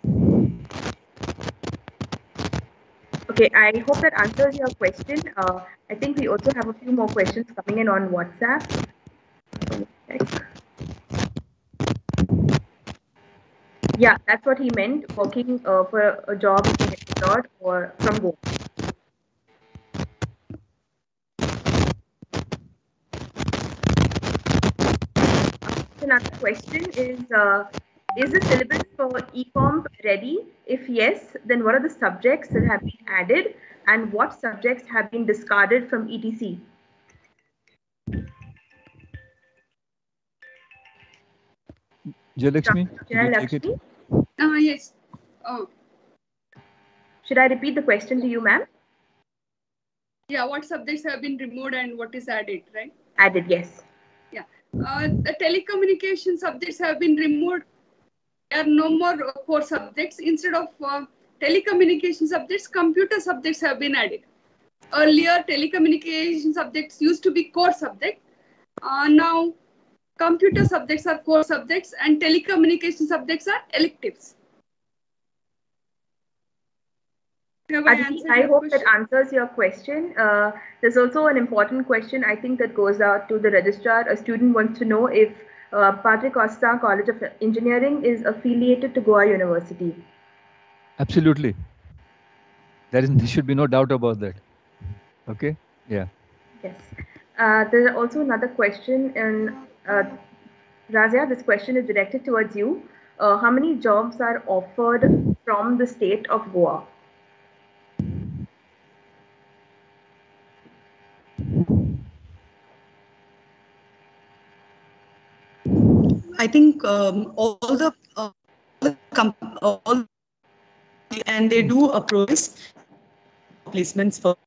Okay, I hope that answers your question. I think we also have a few more questions coming in on WhatsApp. Yeah, that's what he meant, working for a job in abroad or from home. Another question is the syllabus for ECOM ready? If yes, then what are the subjects that have been added and what subjects have been discarded from ETC? Jayalakshmi, can you take it? Yes. Should I repeat the question to you, ma'am? Yeah, what subjects have been removed and what is added, right? Added, yes. Yeah. The telecommunication subjects have been removed. There are no more core subjects. Instead of telecommunication subjects, computer subjects have been added. Earlier, telecommunication subjects used to be core subject. Now, computer subjects are core subjects and telecommunication subjects are electives. I hope that answers your question. There's also an important question, I think, that goes out to the registrar. A student wants to know if Padre Costa College of Engineering is affiliated to Goa University. Absolutely. There should be no doubt about that. Okay? Yeah. Yes. There's also another question, and Razia, this question is directed towards you. How many jobs are offered from the state of Goa? I think and they do approach placements for.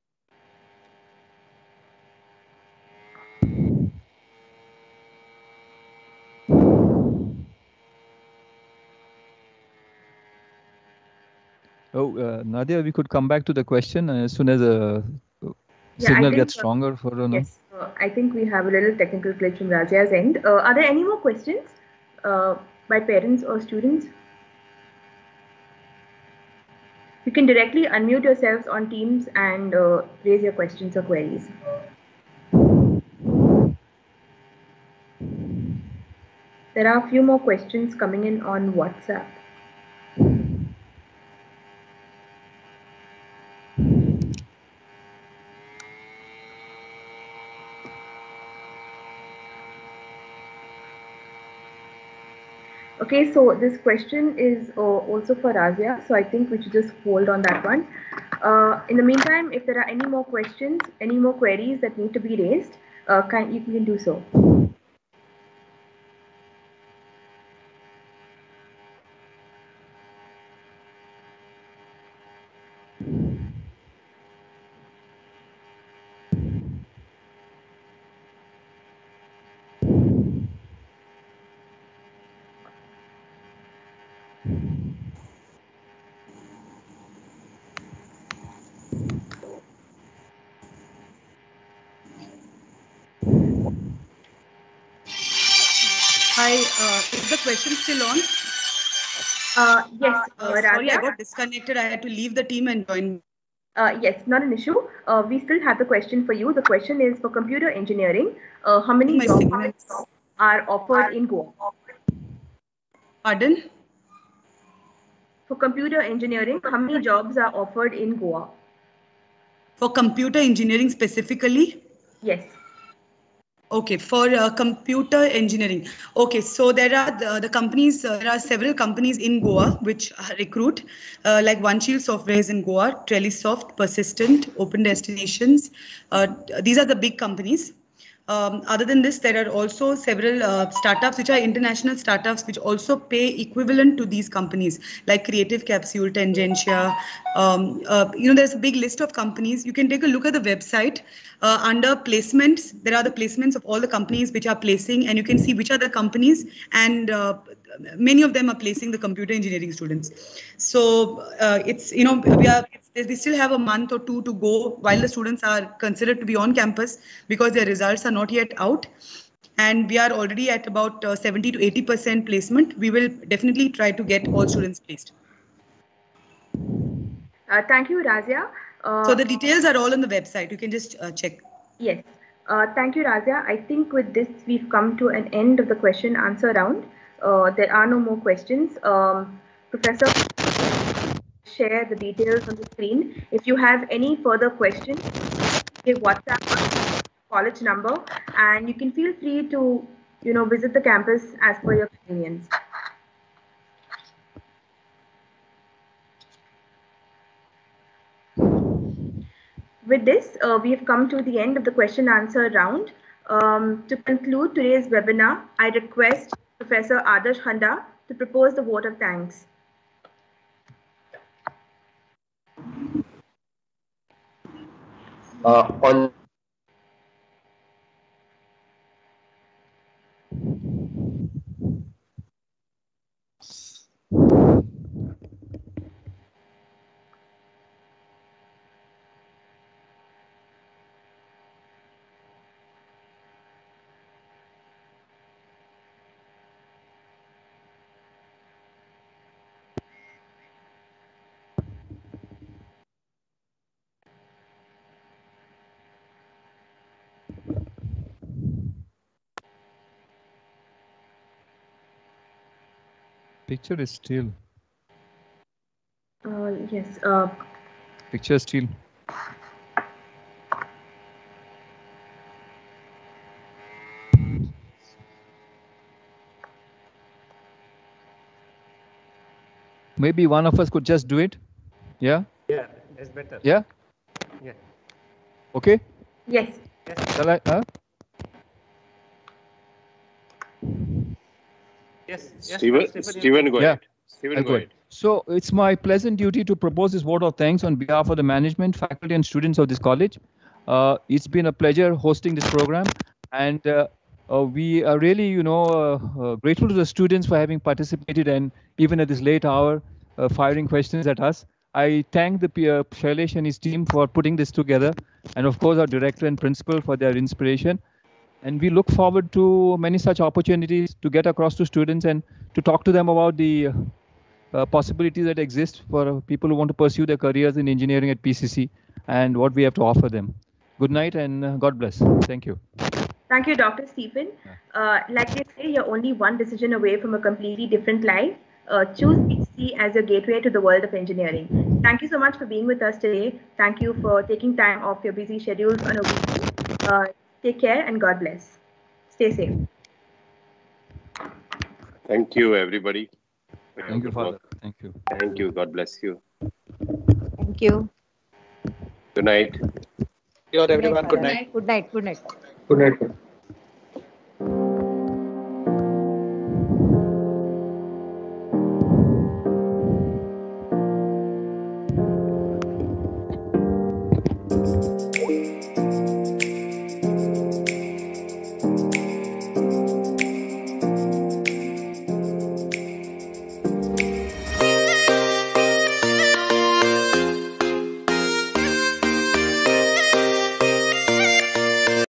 Oh, Nadia, we could come back to the question as soon as the signal gets stronger for Yes, I think we have a little technical glitch from Raja's end. Are there any more questions by parents or students? You can directly unmute yourselves on Teams and raise your questions or queries. There are a few more questions coming in on WhatsApp. Okay, so this question is also for Razia, so I think we should just hold on that one. In the meantime, if there are any more questions, any more queries that need to be raised, you can do so. Hi, is the question still on? Yes, sorry, I got disconnected. I had to leave the team and join. Yes, not an issue. We still have the question for you. The question is for computer engineering. How many jobs are offered in Goa? Pardon? For computer engineering, how many jobs are offered in Goa? For computer engineering specifically? Yes. Okay, for computer engineering. Okay, so there are the companies, there are several companies in Goa which recruit, like OneShield Software is in Goa, Trellisoft, Persistent, Open Destinations. These are the big companies. Other than this, there are also several startups which are international startups which also pay equivalent to these companies like Creative Capsule, Tangentia. There's a big list of companies. You can take a look at the website under placements. There are the placements of all the companies which are placing, and you can see which are the companies, and many of them are placing the computer engineering students. So we still have a month or two to go while the students are considered to be on campus because their results are not yet out. And we are already at about 70 to 80% placement. We will definitely try to get all students placed. Thank you, Razia. So the details are all on the website. You can just check. Yes. Thank you, Razia. I think with this, we've come to an end of the question answer round. There are no more questions. Professor, share the details on the screen. If you have any further questions, give WhatsApp college number, and you can feel free to, visit the campus as per your convenience. With this, we have come to the end of the question answer round. To conclude today's webinar, I request Professor Adarsh Handa to propose the vote of thanks. On Picture is still. Yes. Picture still. Maybe one of us could just do it. Yeah. Yeah, that's better. Yeah. Yeah. Okay. Yes. Shall I? Yes. Stephen, go ahead. Stephen, go ahead. So it's my pleasant duty to propose this vote of thanks on behalf of the management, faculty, and students of this college. It's been a pleasure hosting this program, and we are really, grateful to the students for having participated and even at this late hour, firing questions at us. I thank the Shailesh and his team for putting this together, and of course our director and principal for their inspiration. And we look forward to many such opportunities to get across to students and to talk to them about the possibilities that exist for people who want to pursue their careers in engineering at PCC and what we have to offer them. Good night and God bless. Thank you. Thank you, Dr. Stephen. Like they say, you're only one decision away from a completely different life. Choose PCC as your gateway to the world of engineering. Thank you so much for being with us today. Thank you for taking time off your busy schedules on a weekend. Take care and God bless. Stay safe. Thank you, everybody. Thank you, Father. Thank you. Thank you. God bless you. Thank you. Good night. Everyone. Good night. Good night. Good night. Good night.